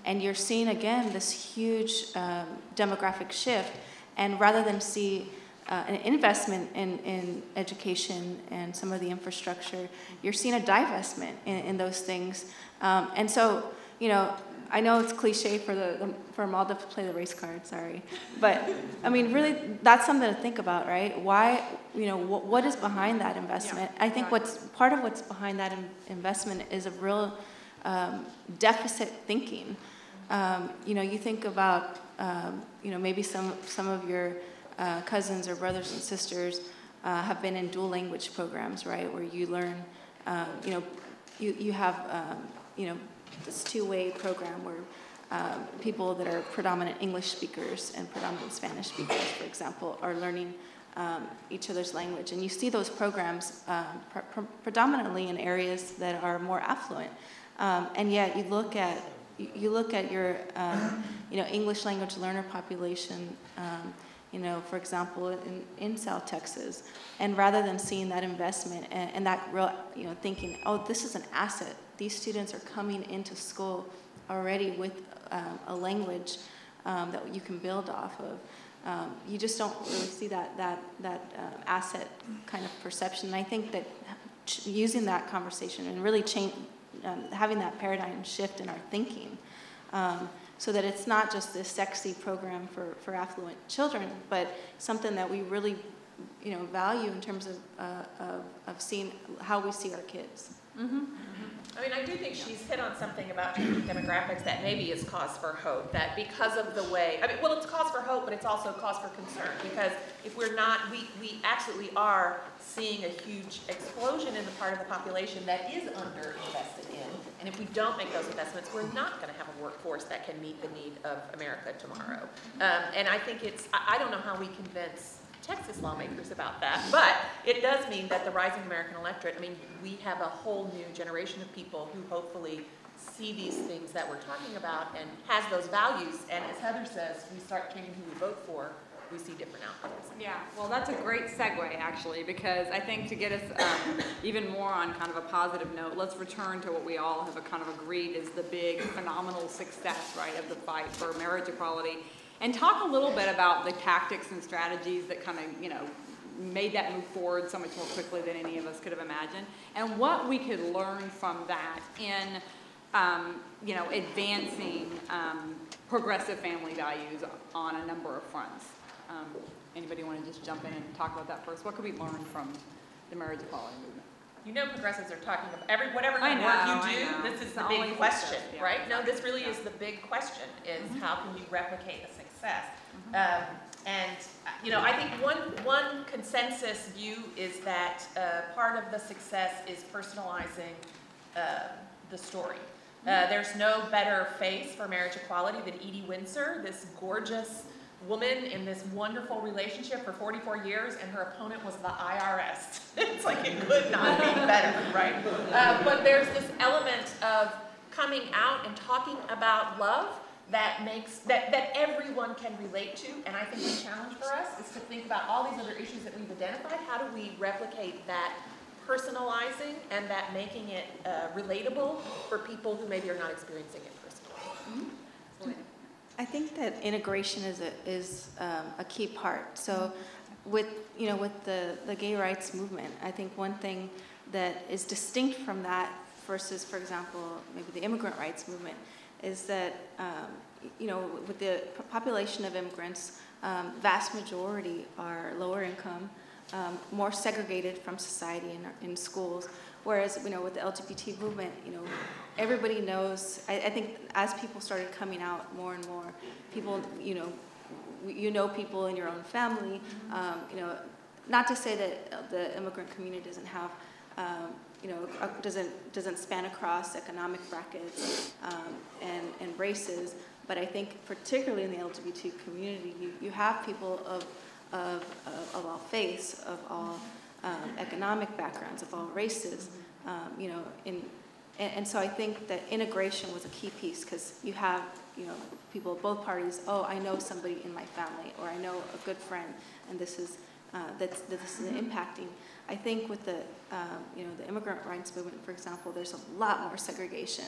and you're seeing again this huge um, demographic shift, and rather than see uh, an investment in, in education and some of the infrastructure, you're seeing a divestment in, in those things. Um, and so, you know, I know it's cliche for the, the for MALDEF to play the race card, sorry, but I mean, really, that's something to think about, right? Why, you know, wh what is behind that investment? Yeah, I think exactly. what's part of what's behind that in investment is a real um, deficit thinking. Um, you know, you think about, um, you know, maybe some some of your uh, cousins or brothers and sisters uh, have been in dual language programs, right, where you learn, um, you know, you you have, um, you know. this two-way program where um, people that are predominant English speakers and predominant Spanish speakers, for example, are learning um, each other's language. And you see those programs um, pre pre predominantly in areas that are more affluent. Um, and yet you look at, you look at your um, you know, English language learner population, um, you know, for example, in, in South Texas, and rather than seeing that investment and, and that real, you know, thinking, oh, this is an asset. These students are coming into school already with um, a language um, that you can build off of. Um, you just don't really see that that that uh, asset kind of perception. And I think that ch using that conversation and really change, um, having that paradigm shift in our thinking, um, so that it's not just this sexy program for for affluent children, but something that we really, you know, value in terms of uh, of, of seeing how we see our kids. Mm-hmm. I mean, I do think she's hit on something about changing demographics that maybe is cause for hope, that because of the way, I mean, well, it's cause for hope, but it's also cause for concern, because if we're not, we, we absolutely are seeing a huge explosion in the part of the population that is underinvested in, and if we don't make those investments, we're not going to have a workforce that can meet the need of America tomorrow. Um, and I think it's, I, I don't know how we convince Texas lawmakers about that, but it does mean that the rising American electorate, I mean, we have a whole new generation of people who hopefully see these things that we're talking about and has those values, and as Heather says, we start changing who we vote for, we see different outcomes. Yeah, well, that's a great segue, actually, because I think to get us um, even more on kind of a positive note, let's return to what we all have kind of agreed is the big, phenomenal success, right, of the fight for marriage equality. And talk a little bit about the tactics and strategies that kind of, you know, made that move forward so much more quickly than any of us could have imagined, and what we could learn from that in, um, you know, advancing um, progressive family values on a number of fronts. Um, anybody want to just jump in and talk about that first? What could we learn from the marriage equality movement? You know, progressives are talking about every whatever I kind know, of work you do. I know. This is It's the always big the question, stuff, yeah, right? No, exactly. this really Yeah. is the big question: is Mm-hmm. how can you replicate the success? Mm-hmm. um, and you know, I think one one consensus view is that uh, part of the success is personalizing uh, the story. Uh, there's no better face for marriage equality than Edie Windsor, this gorgeous woman in this wonderful relationship for forty-four years, and her opponent was the I R S. It's like it could not be better, right? Uh, but there's this element of coming out and talking about love that makes, that, that everyone can relate to, and I think the challenge for us is to think about all these other issues that we've identified. How do we replicate that personalizing and that making it uh, relatable for people who maybe are not experiencing it personally? Mm-hmm. I think that integration is a, is um, a key part. So with, you know, with the, the gay rights movement, I think one thing that is distinct from that versus, for example, maybe the immigrant rights movement is that, um, you know, with the population of immigrants, um, vast majority are lower income, um, more segregated from society in, in schools. Whereas, you know, with the L G B T movement, you know, everybody knows, I, I think as people started coming out more and more, people, you know, you know people in your own family, um, you know, not to say that the immigrant community doesn't have, um, you know, doesn't, doesn't span across economic brackets um, and, and races, but I think particularly in the L G B T community, you, you have people of, of, of, of all faiths, of all um, economic backgrounds, of all races, um, you know, in, and, and so I think that integration was a key piece because you have, you know, people of both parties, oh, I know somebody in my family, or I know a good friend, and this is, uh, that's, this is impacting. I think with the, um, you know, the immigrant rights movement, for example, there's a lot more segregation.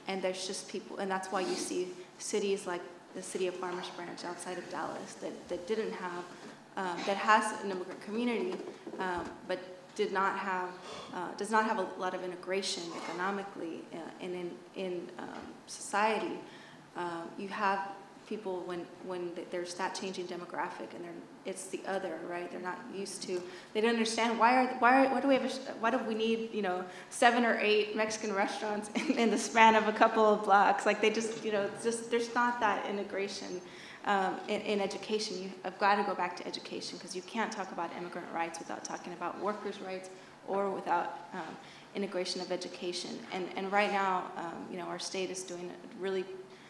and there's just people, and that's why you see cities like the city of Farmers Branch outside of Dallas that, that didn't have, um, that has an immigrant community, um, but did not have, uh, does not have a lot of integration economically uh, and in, in um, society. Um, you have people when, when there's that changing demographic and they're, it's the other, right? They're not used to, they don't understand why are, why are, why do we have, a, why do we need, you know, seven or eight Mexican restaurants in, in the span of a couple of blocks? Like they just, you know, it's just, there's not that integration um, in, in education. You have got to go back to education because you can't talk about immigrant rights without talking about workers' rights or without um, integration of education. And, and right now, um, you know, our state is doing a really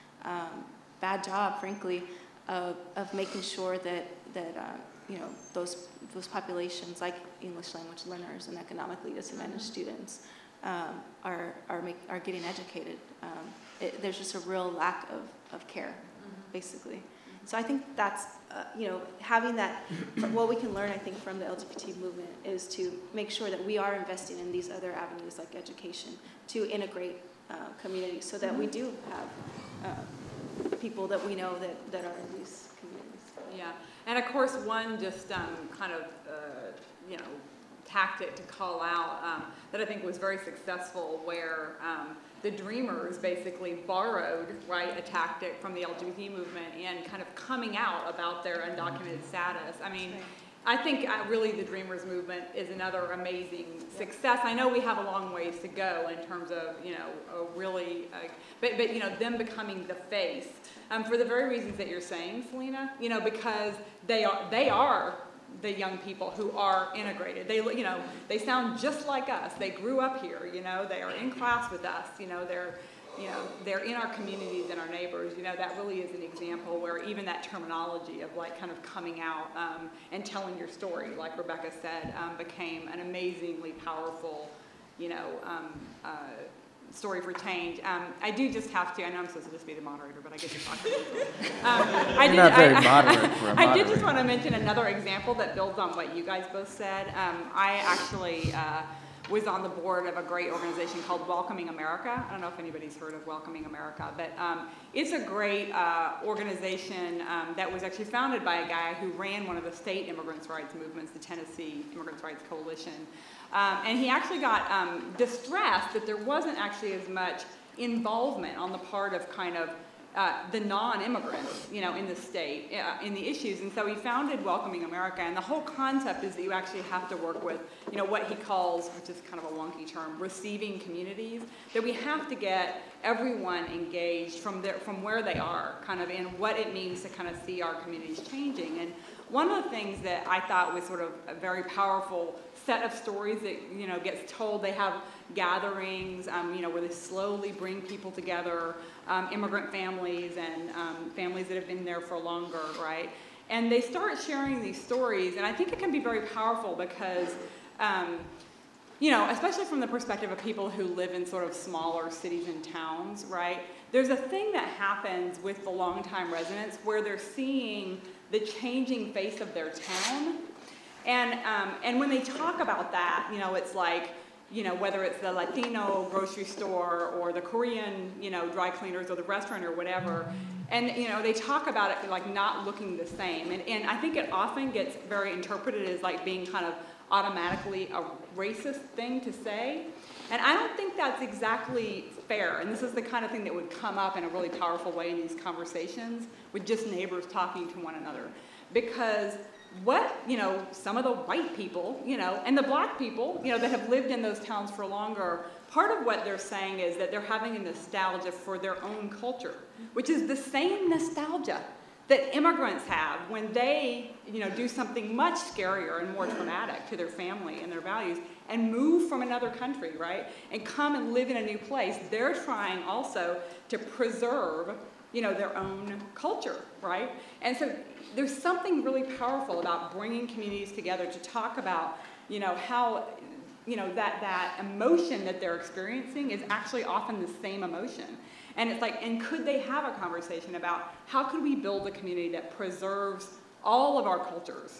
um, bad job, frankly, of, of making sure that, that uh, you know, those, those populations like English language learners and economically disadvantaged students um, are, are, make, are getting educated. Um, it, there's just a real lack of, of care, mm-hmm. basically. So I think that's, uh, you know, having that, what we can learn, I think, from the L G B T movement is to make sure that we are investing in these other avenues like education to integrate uh, communities so that we do have uh, people that we know that, that are in these communities. Yeah, and of course one just um, kind of, uh, you know, tactic to call out um, that I think was very successful where um, the Dreamers basically borrowed, right, a tactic from the L G B T movement and kind of coming out about their undocumented status. I mean, I think uh, really the Dreamers movement is another amazing success. I know we have a long ways to go in terms of, you know, a really, uh, but, but, you know, them becoming the face um, for the very reasons that you're saying, Celina, you know, because they are, they are the young people who are integrated. They, you know, they sound just like us. They grew up here, you know, they are in class with us, you know, they're, you know, they're in our communities and our neighbors. You know, that really is an example where even that terminology of like kind of coming out um, and telling your story, like Rebecca said, um, became an amazingly powerful, you know, um, uh, story for change. Um, I do just have to, I know I'm supposed to just be the moderator, but I get to talk to people. Um, I You're did, not very I, moderate for a I moderator. did just want to mention another example that builds on what you guys both said. Um, I actually uh, was on the board of a great organization called Welcoming America. I don't know if anybody's heard of Welcoming America, but um, it's a great uh, organization um, that was actually founded by a guy who ran one of the state immigrants' rights movements, the Tennessee Immigrants' Rights Coalition. Um, and he actually got um, distressed that there wasn't actually as much involvement on the part of kind of uh, the non-immigrants, you know, in the state, uh, in the issues. And so he founded Welcoming America, and the whole concept is that you actually have to work with, you know, what he calls, which is kind of a wonky term, receiving communities, that we have to get everyone engaged from their, from where they are, kind of in what it means to kind of see our communities changing. And one of the things that I thought was sort of a very powerful set of stories that, you know, gets told, they have gatherings, um, you know, where they slowly bring people together, um, immigrant families and um, families that have been there for longer, right? And they start sharing these stories, and I think it can be very powerful because, um, you know, especially from the perspective of people who live in sort of smaller cities and towns, right? There's a thing that happens with the longtime residents where they're seeing the changing face of their town. And, um, and when they talk about that, you know, it's like, you know, whether it's the Latino grocery store or the Korean, you know, dry cleaners or the restaurant or whatever, and, you know, they talk about it like not looking the same. And, and I think it often gets very interpreted as like being kind of automatically a racist thing to say. And I don't think that's exactly fair. And this is the kind of thing that would come up in a really powerful way in these conversations with just neighbors talking to one another. Because what, you know, some of the white people, you know, and the black people, you know, that have lived in those towns for longer, part of what they're saying is that they're having a nostalgia for their own culture, which is the same nostalgia that immigrants have when they, you know, do something much scarier and more traumatic to their family and their values and move from another country, right, and come and live in a new place. They're trying also to preserve, you know, their own culture, right? And so there's something really powerful about bringing communities together to talk about, you know, how, you know, that, that emotion that they're experiencing is actually often the same emotion. And it's like, and could they have a conversation about how could we build a community that preserves all of our cultures,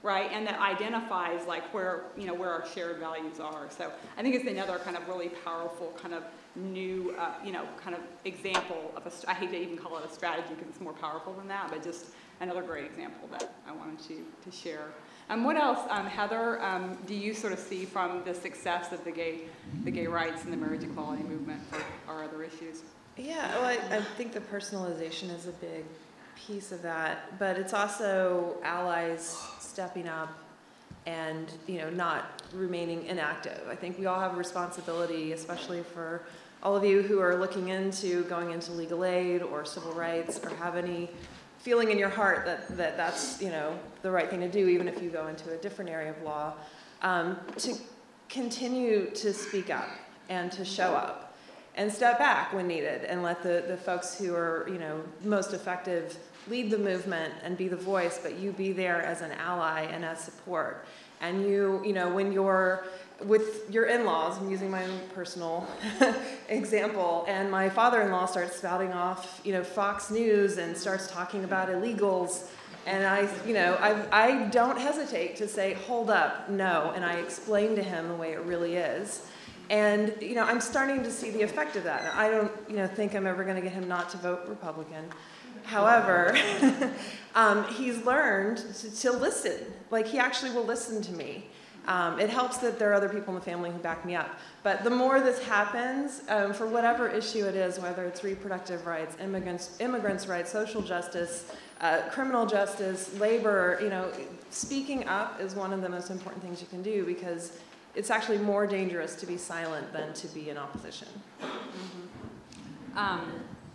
right? And that identifies like where, you know, where our shared values are. So I think it's another kind of really powerful kind of new, uh, you know, kind of example of a, I hate to even call it a strategy because it's more powerful than that, but just another great example that I wanted to, to share. Um, what else, um, Heather, um, do you sort of see from the success of the gay, the gay rights and the marriage equality movement for our other issues? Yeah, well, I, I think the personalization is a big piece of that, but it's also allies stepping up and, you know, not remaining inactive. I think we all have a responsibility, especially for all of you who are looking into going into legal aid or civil rights or have any feeling in your heart that, that that's, you know, the right thing to do, even if you go into a different area of law, um, to continue to speak up and to show up and step back when needed and let the, the folks who are, you know, most effective lead the movement and be the voice, but you be there as an ally and as support. And you, you know, when you're with your in-laws, I'm using my own personal example, and my father-in-law starts spouting off, you know, Fox News and starts talking about illegals, and I, you know, I, I don't hesitate to say, hold up, no, and I explain to him the way it really is. And, you know, I'm starting to see the effect of that. I don't, you know, think I'm ever going to get him not to vote Republican. However, um, he's learned to, to listen. Like, he actually will listen to me. Um, it helps that there are other people in the family who back me up. But the more this happens, um, for whatever issue it is, whether it's reproductive rights, immigrants, immigrants' rights, social justice, uh, criminal justice, labor, you know, speaking up is one of the most important things you can do, because it's actually more dangerous to be silent than to be in opposition. Mm-hmm. um,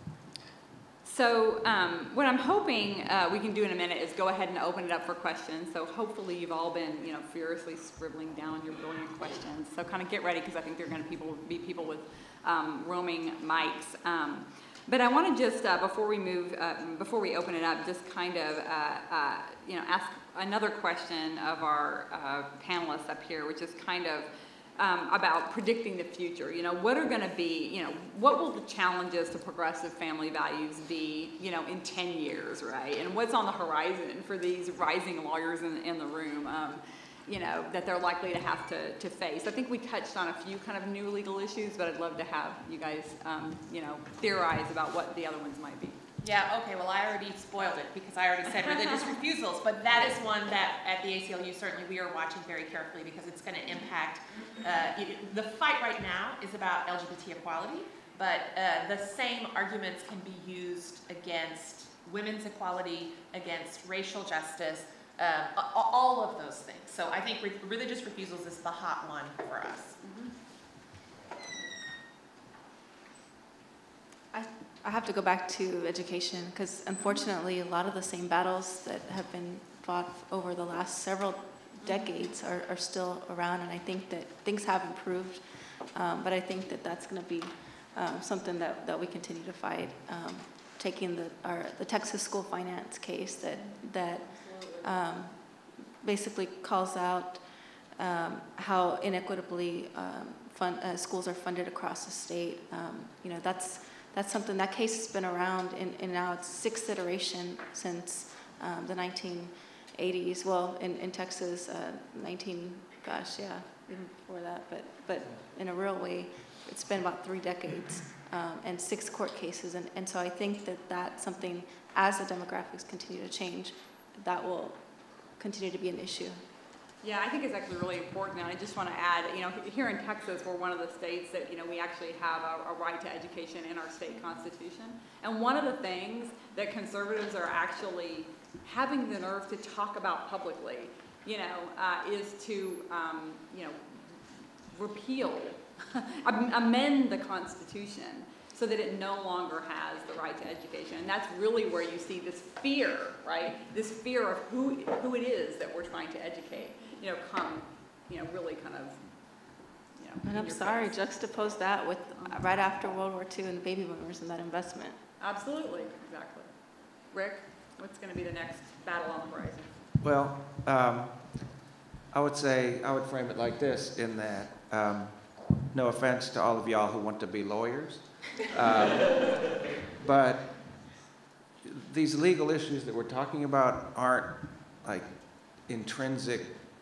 so um, what I'm hoping uh, we can do in a minute is go ahead and open it up for questions. So hopefully you've all been, you know, furiously scribbling down your brilliant questions. So kind of get ready, because I think there are going to people, be people with um, roaming mics. Um, but I want to just, uh, before we move, uh, before we open it up, just kind of, uh, uh, you know, ask another question of our uh, panelists up here, which is kind of um, about predicting the future. You know, what are going to be, you know, what will the challenges to progressive family values be, you know, in ten years, right? And what's on the horizon for these rising lawyers in, in the room, um, you know, that they're likely to have to, to face? I think we touched on a few kind of new legal issues, but I'd love to have you guys, um, you know, theorize about what the other ones might be. Yeah, okay, well, I already spoiled it because I already said religious refusals, but that is one that at the A C L U certainly we are watching very carefully, because it's going to impact, uh, it, the fight right now is about L G B T equality, but uh, the same arguments can be used against women's equality, against racial justice, uh, all of those things. So I think re religious refusals is the hot one for us. Mm-hmm. I I have to go back to education, because unfortunately a lot of the same battles that have been fought over the last several decades are, are still around, and I think that things have improved, um, but I think that that's going to be um, something that, that we continue to fight. Um, taking the, our, the Texas school finance case that, that um, basically calls out um, how inequitably um, fund, uh, schools are funded across the state. Um, you know, that's That's something, that case has been around in, in now its sixth iteration since um, the nineteen eighties. Well, in, in Texas, uh, nineteen, gosh, yeah, even before that. But, but in a real way, it's been about three decades um, and six court cases. And, and so I think that that's something, as the demographics continue to change, that will continue to be an issue. Yeah, I think it's actually really important, and I just want to add, you know, here in Texas, we're one of the states that, you know, we actually have a, a right to education in our state constitution. And one of the things that conservatives are actually having the nerve to talk about publicly, you know, uh, is to, um, you know, repeal, amend the Constitution so that it no longer has the right to education. And that's really where you see this fear, right? This fear of who, who it is that we're trying to educate. You know, come, you know, really kind of, you know. And I'm sorry, face. Juxtapose that with uh, right after World War Two and the baby boomers and that investment. Absolutely, exactly. Rick, what's going to be the next battle on the horizon? Well, um, I would say, I would frame it like this, in that, um, no offense to all of y'all who want to be lawyers, um, but these legal issues that we're talking about aren't like intrinsic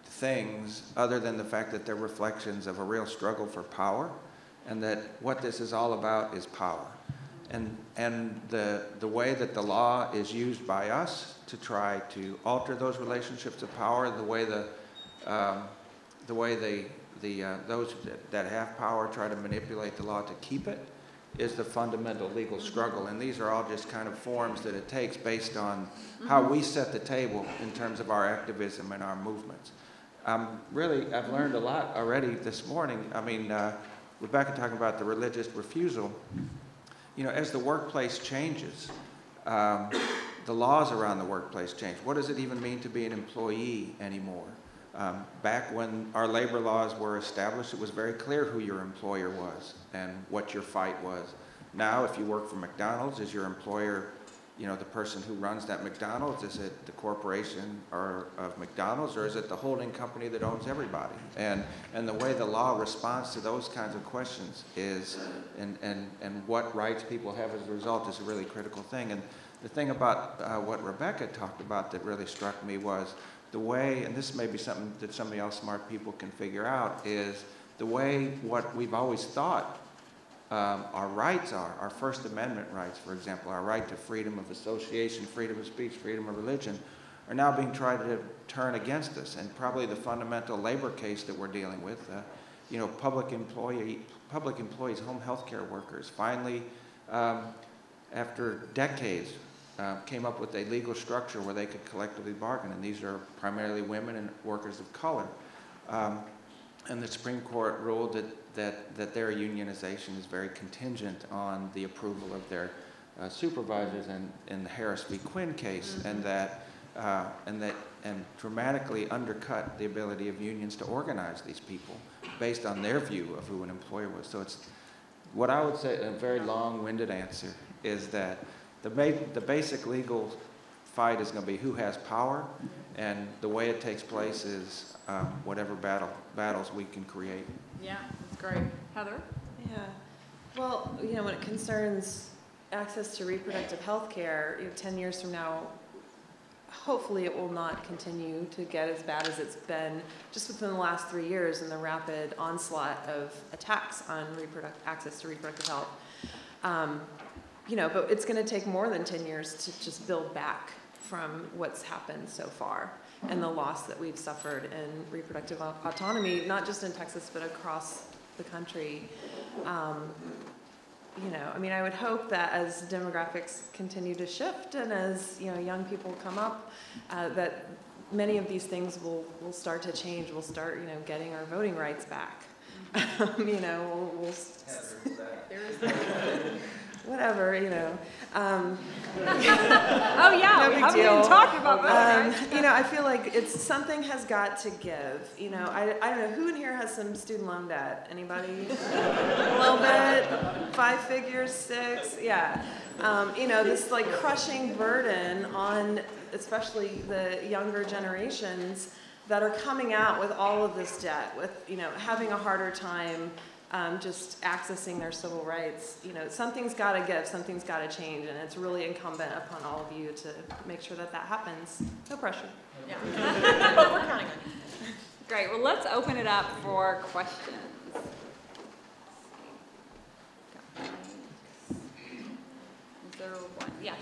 things other than the fact that they're reflections of a real struggle for power, and that what this is all about is power. And, and the, the way that the law is used by us to try to alter those relationships of power, the way the, um, the way they, the, uh, those that, that have power try to manipulate the law to keep it, is the fundamental legal struggle. And these are all just kind of forms that it takes based on how we set the table in terms of our activism and our movements. Um, really, I've learned a lot already this morning. I mean, uh, Rebecca talking about the religious refusal. You know, as the workplace changes, um, the laws around the workplace change. What does it even mean to be an employee anymore? Um, back when our labor laws were established, it was very clear who your employer was and what your fight was. Now, if you work for McDonald's, is your employer, you know, the person who runs that McDonald's? Is it the corporation or of McDonald's, or is it the holding company that owns everybody? And and the way the law responds to those kinds of questions is, and and and what rights people have as a result is a really critical thing. And the thing about uh, what Rebecca talked about that really struck me was the way, and this may be something that some of y'all smart people can figure out, is the way what we've always thought um, our rights are, our First Amendment rights, for example, our right to freedom of association, freedom of speech, freedom of religion, are now being tried to turn against us. And probably the fundamental labor case that we're dealing with, uh, you know, public employee, public employees, home health care workers, finally, um, after decades, Uh, came up with a legal structure where they could collectively bargain, and these are primarily women and workers of color. Um, and the Supreme Court ruled that, that, that their unionization is very contingent on the approval of their uh, supervisors in, in the Harris v. Quinn case, mm-hmm. and that uh, and that and dramatically undercut the ability of unions to organize these people based on their view of who an employer was. So it's what I would say, a very long-winded answer is that The, ba the basic legal fight is going to be who has power, and the way it takes place is um, whatever battle battles we can create. Yeah, that's great. Heather? Yeah. Well, you know, when it concerns access to reproductive health care, you know, ten years from now, hopefully it will not continue to get as bad as it's been just within the last three years in the rapid onslaught of attacks on reproduct access to reproductive health. Um, You know, but it's going to take more than ten years to just build back from what's happened so far and the loss that we've suffered in reproductive autonomy, not just in Texas, but across the country. Um, you know, I mean, I would hope that as demographics continue to shift and as, you know, young people come up, uh, that many of these things will, will start to change. We'll start, you know, getting our voting rights back. Um, you know, we'll... we'll There's that. Whatever, you know. Um, oh yeah, no we big haven't deal. even talked about that. Um, you know, I feel like it's something has got to give. You know, I, I don't know, who in here has some student loan debt? Anybody? A little bit? Five figures, six? Yeah. Um, you know, this like crushing burden on especially the younger generations that are coming out with all of this debt, with, you know, having a harder time Um, just accessing their civil rights. You know, something's got to give, something's got to change, and it's really incumbent upon all of you to make sure that that happens. No pressure. Yeah. But we're counting on you. Great. Well, let's open it up for questions. Is there one? Yes.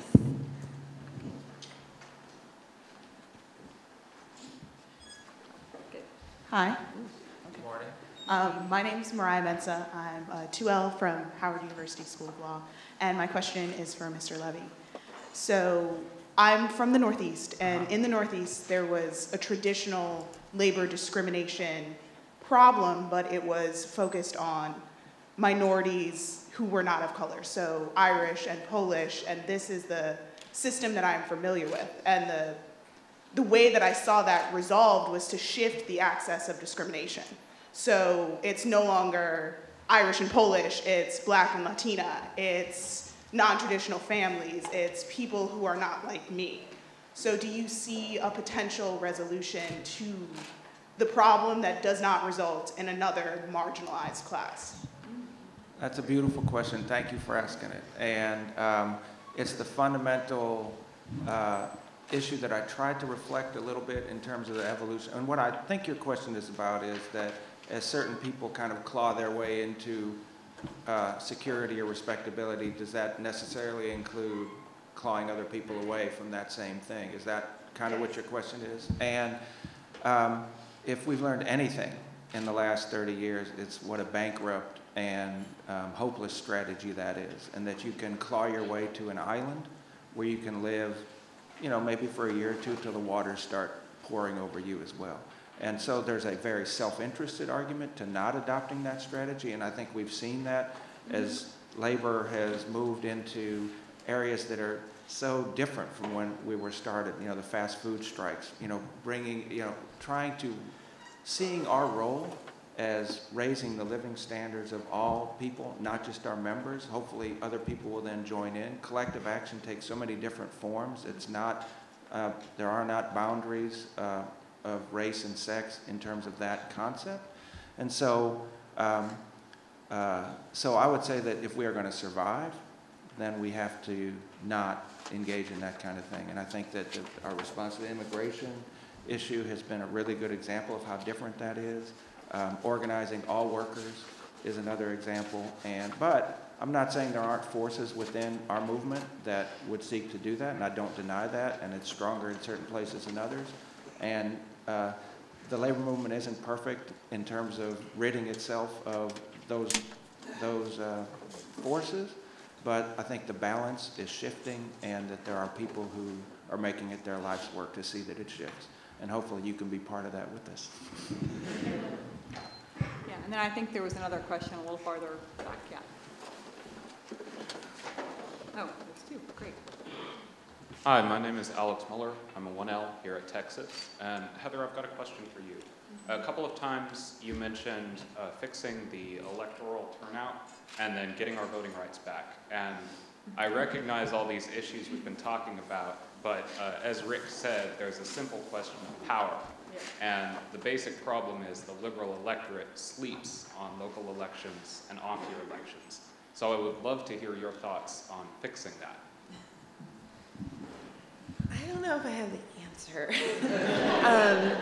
Good. Hi. Um, my name is Mariah Mensa. I'm a two L from Howard University School of Law, and my question is for Mister Levy. So I'm from the Northeast, and in the Northeast there was a traditional labor discrimination problem, but it was focused on minorities who were not of color, so Irish and Polish, and this is the system that I'm familiar with. And the, the way that I saw that resolved was to shift the access of discrimination. So it's no longer Irish and Polish, it's Black and Latina, it's non-traditional families, it's people who are not like me. So do you see a potential resolution to the problem that does not result in another marginalized class? That's a beautiful question. Thank you for asking it. And um, it's the fundamental uh, issue that I tried to reflect a little bit in terms of the evolution. And what I think your question is about is that as certain people kind of claw their way into uh, security or respectability, does that necessarily include clawing other people away from that same thing? Is that kind of what your question is? And um, if we've learned anything in the last thirty years, it's what a bankrupt and um, hopeless strategy that is, and that you can claw your way to an island where you can live, you know, maybe for a year or two till the waters start pouring over you as well. And so there's a very self-interested argument to not adopting that strategy, and I think we've seen that as labor has moved into areas that are so different from when we were started, you know, the fast food strikes, you know, bringing, you know, trying to, seeing our role as raising the living standards of all people, not just our members. Hopefully other people will then join in. Collective action takes so many different forms. It's not, uh, there are not boundaries uh, of race and sex in terms of that concept. And so, um, uh, so I would say that if we are going to survive, then we have to not engage in that kind of thing. And I think that the, our response to the immigration issue has been a really good example of how different that is. Um, organizing all workers is another example. And, but I'm not saying there aren't forces within our movement that would seek to do that, and I don't deny that, and it's stronger in certain places than others. And uh, the labor movement isn't perfect in terms of ridding itself of those, those uh, forces, but I think the balance is shifting, and that there are people who are making it their life's work to see that it shifts. And hopefully you can be part of that with us. Yeah, and then I think there was another question a little farther back, yeah. Oh, there's two, great. Hi, my name is Alex Muller. I'm a one L here at Texas. And Heather, I've got a question for you. A couple of times you mentioned uh, fixing the electoral turnout and then getting our voting rights back. And I recognize all these issues we've been talking about, but uh, as Rick said, there's a simple question of power. Yeah. And the basic problem is the liberal electorate sleeps on local elections and off-year elections. So I would love to hear your thoughts on fixing that. I don't know if I have the answer. um,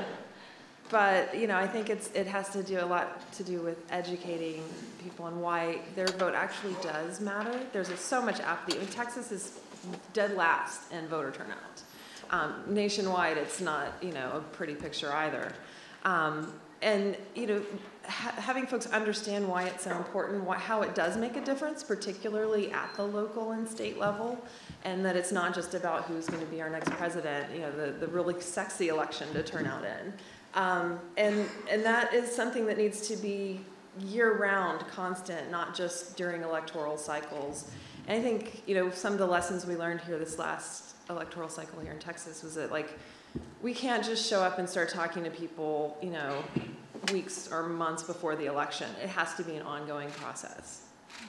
but, you know, I think it's, it has to do a lot to do with educating people on why their vote actually does matter. There's a, so much apathy. I mean, Texas is dead last in voter turnout. Um, nationwide, it's not, you know, a pretty picture either. Um, and, you know, ha having folks understand why it's so important, why, how it does make a difference, particularly at the local and state level, and that it's not just about who's going to be our next president, you know, the, the really sexy election to turn out in. Um, and, and that is something that needs to be year-round, constant, not just during electoral cycles. And I think, you know, some of the lessons we learned here this last electoral cycle here in Texas was that, like, we can't just show up and start talking to people, you know, weeks or months before the election. It has to be an ongoing process.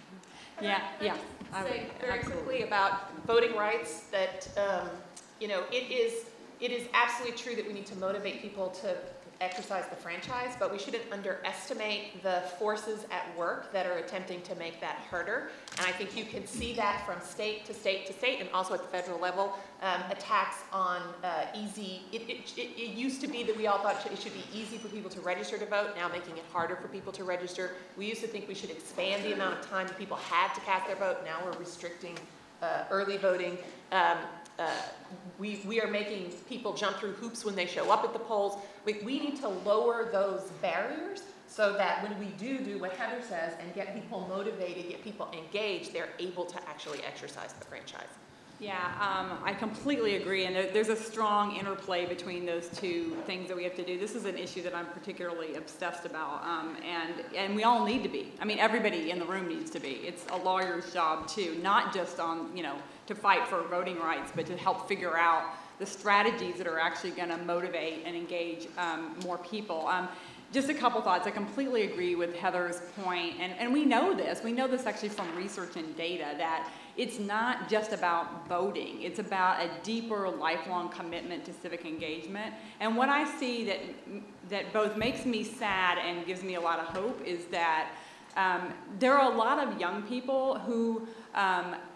Yeah, yeah. I would say very quickly about voting rights that, um, you know, it is, it is absolutely true that we need to motivate people to exercise the franchise, but we shouldn't underestimate the forces at work that are attempting to make that harder. And I think you can see that from state to state to state, and also at the federal level, um, attacks on uh, easy, it, it, it, it used to be that we all thought it should be easy for people to register to vote, now making it harder for people to register. We used to think we should expand the amount of time that people had to cast their vote, now we're restricting uh, early voting. Um, Uh, we, we are making people jump through hoops when they show up at the polls. We, we need to lower those barriers so that when we do do what Heather says and get people motivated, get people engaged, they're able to actually exercise the franchise. Yeah, um, I completely agree, and there, there's a strong interplay between those two things that we have to do. This is an issue that I'm particularly obsessed about, um, and, and we all need to be. I mean, everybody in the room needs to be. It's a lawyer's job, too, not just on, you know, to fight for voting rights, but to help figure out the strategies that are actually going to motivate and engage um, more people. Um, Just a couple thoughts. I completely agree with Heather's point, and, and we know this. We know this actually from research and data, that it's not just about voting. It's about a deeper, lifelong commitment to civic engagement. And what I see that, that both makes me sad and gives me a lot of hope is that um, there are a lot of young people who um,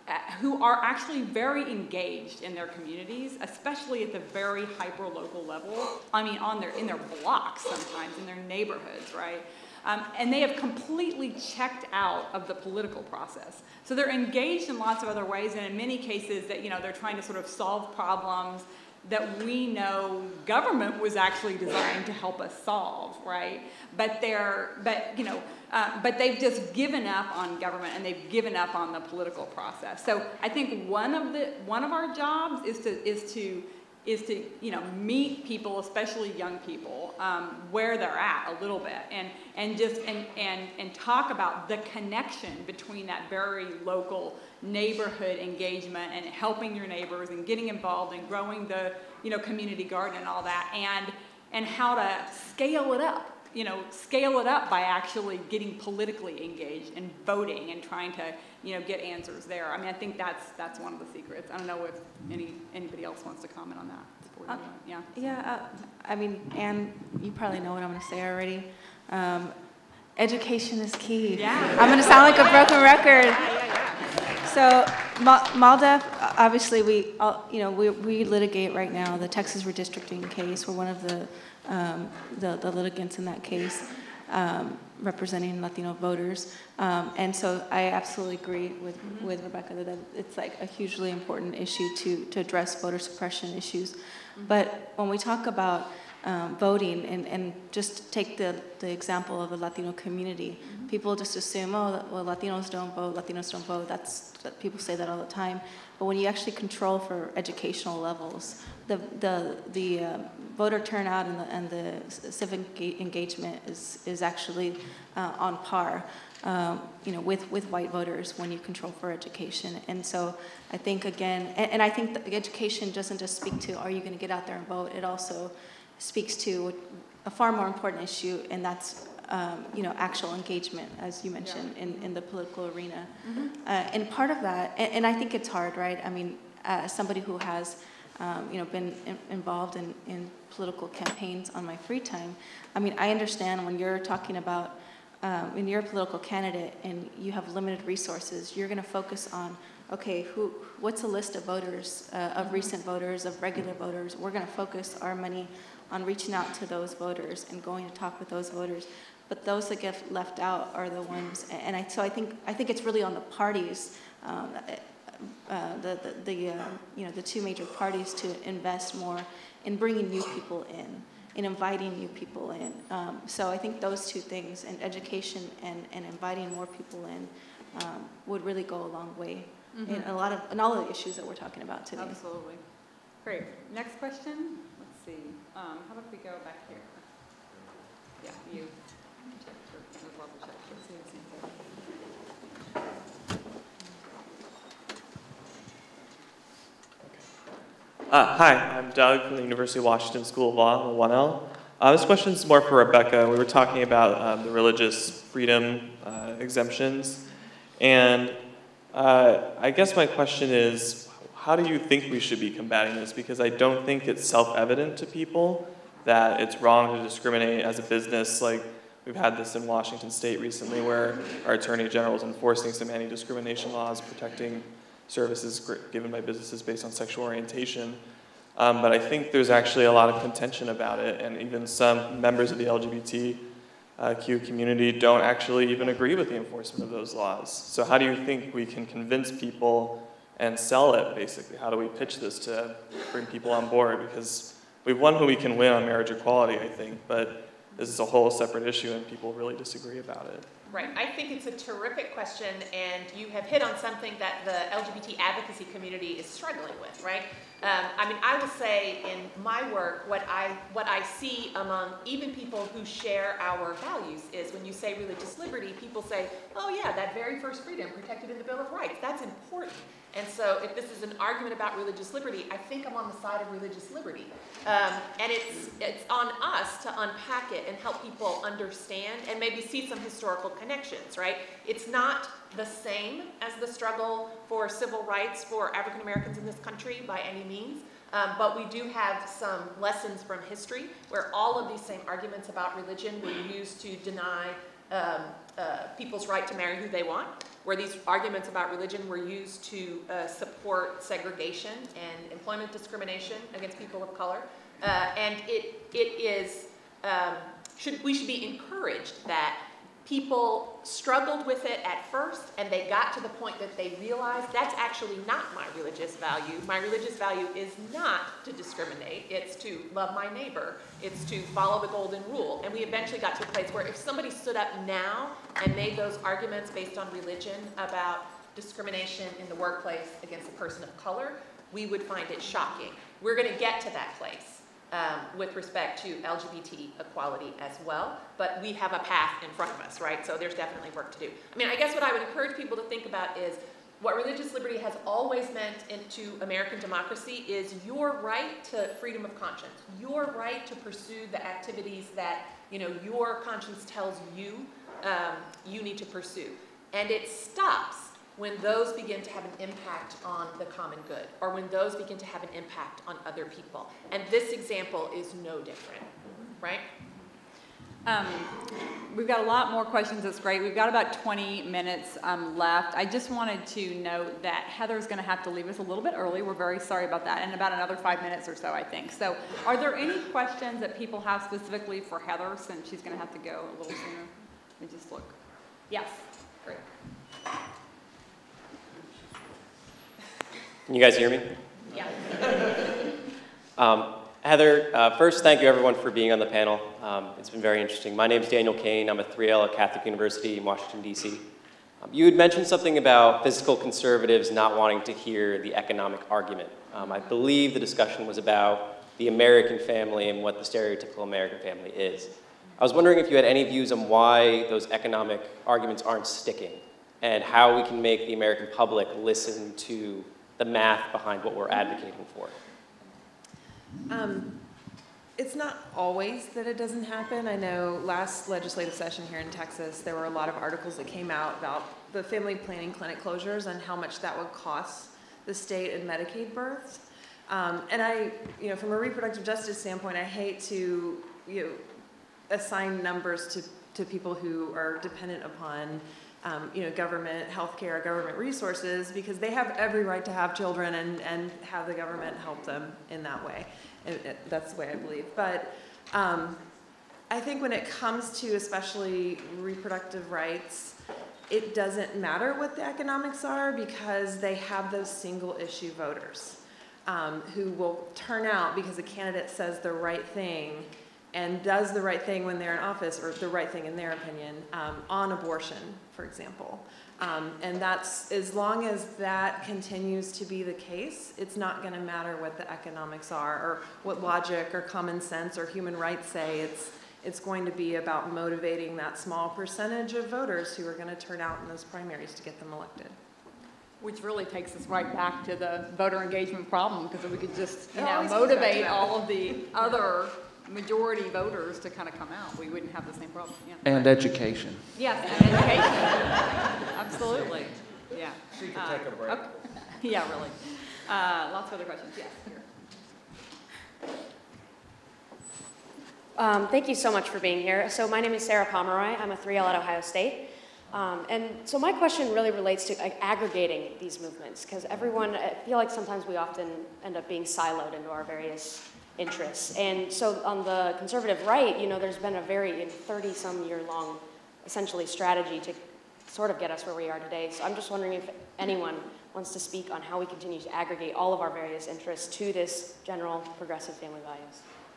who are actually very engaged in their communities, especially at the very hyper-local level. I mean, on their, in their blocks sometimes, in their neighborhoods, right? Um, and they have completely checked out of the political process. So they're engaged in lots of other ways, and in many cases that, you know, they're trying to sort of solve problems that we know government was actually designed to help us solve, right? But they're, but you know, uh, but they've just given up on government and they've given up on the political process. So I think one of the one of our jobs is to is to is to you know meet people, especially young people, um, where they're at a little bit, and and just and and and talk about the connection between that very local neighborhood engagement and helping your neighbors and getting involved and growing the you know community garden and all that, and and how to scale it up. You know, scale it up by actually getting politically engaged and voting and trying to, you know, get answers there. I mean, I think that's that's one of the secrets. I don't know if any anybody else wants to comment on that. Uh, yeah. Yeah. Uh, I mean, Anne, you probably know what I'm going to say already. Um, education is key. Yeah. I'm going to sound like a broken record. Yeah, yeah, yeah. So, MALDEF, obviously, we, all, you know, we we litigate right now the Texas redistricting case. We're one of the Um, the, the litigants in that case, um, representing Latino voters. Um, and so I absolutely agree with, mm-hmm. with Rebecca that it's like a hugely important issue to, to address voter suppression issues. Mm-hmm. But when we talk about um, voting, and, and just take the, the example of the Latino community, mm-hmm. people just assume, oh, well, Latinos don't vote, Latinos don't vote. That's, that people say that all the time. But when you actually control for educational levels, the the the uh, voter turnout and the and the civic engagement is is actually uh, on par, um, you know, with with white voters when you control for education. And so I think again, and, and I think that the education doesn't just speak to are you going to get out there and vote. It also speaks to a far more important issue, and that's Um, you know, actual engagement, as you mentioned, yeah. in, in the political arena. Mm-hmm. uh, and part of that, and, and I think it's hard, right? I mean, as uh, somebody who has, um, you know, been in, involved in, in political campaigns on my free time, I mean, I understand when you're talking about, um, when you're a political candidate and you have limited resources, you're going to focus on, okay, who, what's a list of voters, uh, of recent voters, of regular voters? We're going to focus our money on reaching out to those voters and going to talk with those voters. But those that get left out are the ones, and I, so I think I think it's really on the parties, um, uh, the the, the uh, you know the two major parties to invest more in bringing new people in, in inviting new people in. Um, so I think those two things, and education and, and inviting more people in, um, would really go a long way mm-hmm. in a lot of in all of the issues that we're talking about today. Absolutely. Great. Next question. Let's see. Um, how about we go back here? Yeah, you. Uh, hi, I'm Doug from the University of Washington School of Law, I'm a one L. Uh, this question is more for Rebecca. We were talking about um, the religious freedom uh, exemptions, and uh, I guess my question is, how do you think we should be combating this? Because I don't think it's self-evident to people that it's wrong to discriminate as a business. Like, we've had this in Washington State recently where our Attorney General is enforcing some anti-discrimination laws protecting services given by businesses based on sexual orientation. Um, but I think there's actually a lot of contention about it, and even some members of the L G B T Q community don't actually even agree with the enforcement of those laws. So how do you think we can convince people and sell it, basically? How do we pitch this to bring people on board? Because we've won who we can win on marriage equality, I think, but this is a whole separate issue and people really disagree about it. Right, I think it's a terrific question, and you have hit on something that the L G B T advocacy community is struggling with, right? Um, I mean, I will say in my work, what I, what I see among even people who share our values is when you say religious liberty, people say, oh yeah, that very first freedom protected in the Bill of Rights, that's important. And so if this is an argument about religious liberty, I think I'm on the side of religious liberty. Um, and it's, it's on us to unpack it and help people understand and maybe see some historical connections, right? It's not the same as the struggle for civil rights for African Americans in this country by any means, um, but we do have some lessons from history where all of these same arguments about religion were used to deny um, uh, people's right to marry who they want, where these arguments about religion were used to uh, support segregation and employment discrimination against people of color. Uh, and it, it is, um, should, we should be encouraged that people struggled with it at first, and they got to the point that they realized that's actually not my religious value. My religious value is not to discriminate. It's to love my neighbor. It's to follow the golden rule. And we eventually got to a place where if somebody stood up now and made those arguments based on religion about discrimination in the workplace against a person of color, we would find it shocking. We're going to get to that place. Um, with respect to L G B T equality as well, but we have a path in front of us, right? So there's definitely work to do. I mean, I guess what I would encourage people to think about is what religious liberty has always meant into American democracy is your right to freedom of conscience, your right to pursue the activities that, you know, your conscience tells you um, you need to pursue. And it stops when those begin to have an impact on the common good, or when those begin to have an impact on other people. And this example is no different, right? Um, we've got a lot more questions. That's great. We've got about twenty minutes um, left. I just wanted to note that Heather's going to have to leave us a little bit early. We're very sorry about that, in about another five minutes or so, I think. So are there any questions that people have specifically for Heather, since she's going to have to go a little sooner? Let me just look. Yes. Great. Can you guys hear me? Yeah. um, Heather, uh, first, thank you everyone for being on the panel. Um, it's been very interesting. My name is Daniel Kane. I'm a three L at Catholic University in Washington, D C. Um, you had mentioned something about physical conservatives not wanting to hear the economic argument. Um, I believe the discussion was about the American family and what the stereotypical American family is. I was wondering if you had any views on why those economic arguments aren't sticking, and how we can make the American public listen to the math behind what we're advocating for. Um, it's not always that it doesn't happen. I know last legislative session here in Texas, there were a lot of articles that came out about the family planning clinic closures and how much that would cost the state and Medicaid births. Um, and I, you know, from a reproductive justice standpoint, I hate to, you know, assign numbers to, to people who are dependent upon Um, you know, government healthcare, government resources, because they have every right to have children and, and have the government help them in that way. And it, that's the way I believe. But um, I think when it comes to especially reproductive rights, it doesn't matter what the economics are, because they have those single issue voters um, who will turn out because a candidate says the right thing and does the right thing when they're in office, or the right thing in their opinion, um, on abortion, for example. Um, and that's, as long as that continues to be the case, it's not gonna matter what the economics are, or what logic or common sense or human rights say. It's, it's going to be about motivating that small percentage of voters who are gonna turn out in those primaries to get them elected. Which really takes us right back to the voter engagement problem, because if we could just, you It know, always comes back to motivate that. all of the other majority voters to kind of come out, we wouldn't have the same problem. Yeah. And education. Yes, and education. Absolutely. Yeah. She could Uh, take a break. okay. Yeah, really. Uh, lots of other questions. Yes. Here. Um, thank you so much for being here. So my name is Sarah Pomeroy. I'm a three L at Ohio State. Um, and so my question really relates to like, aggregating these movements, because everyone, I feel like sometimes we often end up being siloed into our various interests. And so on the conservative right, you know, there's been a very thirty-some year long, essentially, strategy to sort of get us where we are today. So I'm just wondering if anyone wants to speak on how we continue to aggregate all of our various interests to this general progressive family values.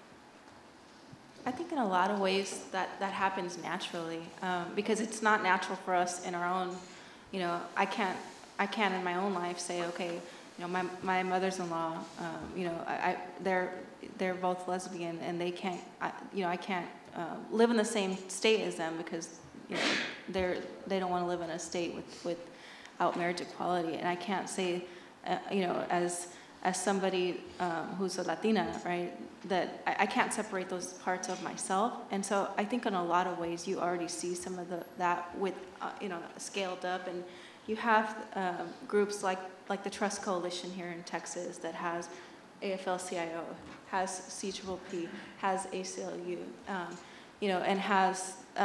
I think in a lot of ways that, that happens naturally, um, because it's not natural for us in our own, you know, I can't, I can't in my own life say, okay, you know, my, my mother's-in-law, um, you know, I, I, they're, they're both lesbian, and they can't, I, you know, I can't uh, live in the same state as them, because, you know, they're, they don't want to live in a state with, without marriage equality. And I can't say, uh, you know, as, as somebody um, who's a Latina, right, that I, I can't separate those parts of myself. And so I think in a lot of ways you already see some of the, that with, uh, you know, scaled up. And you have uh, groups like, like the Trust Coalition here in Texas that has A F L C I O, has C P P P, has A C L U, um, you know, and has uh,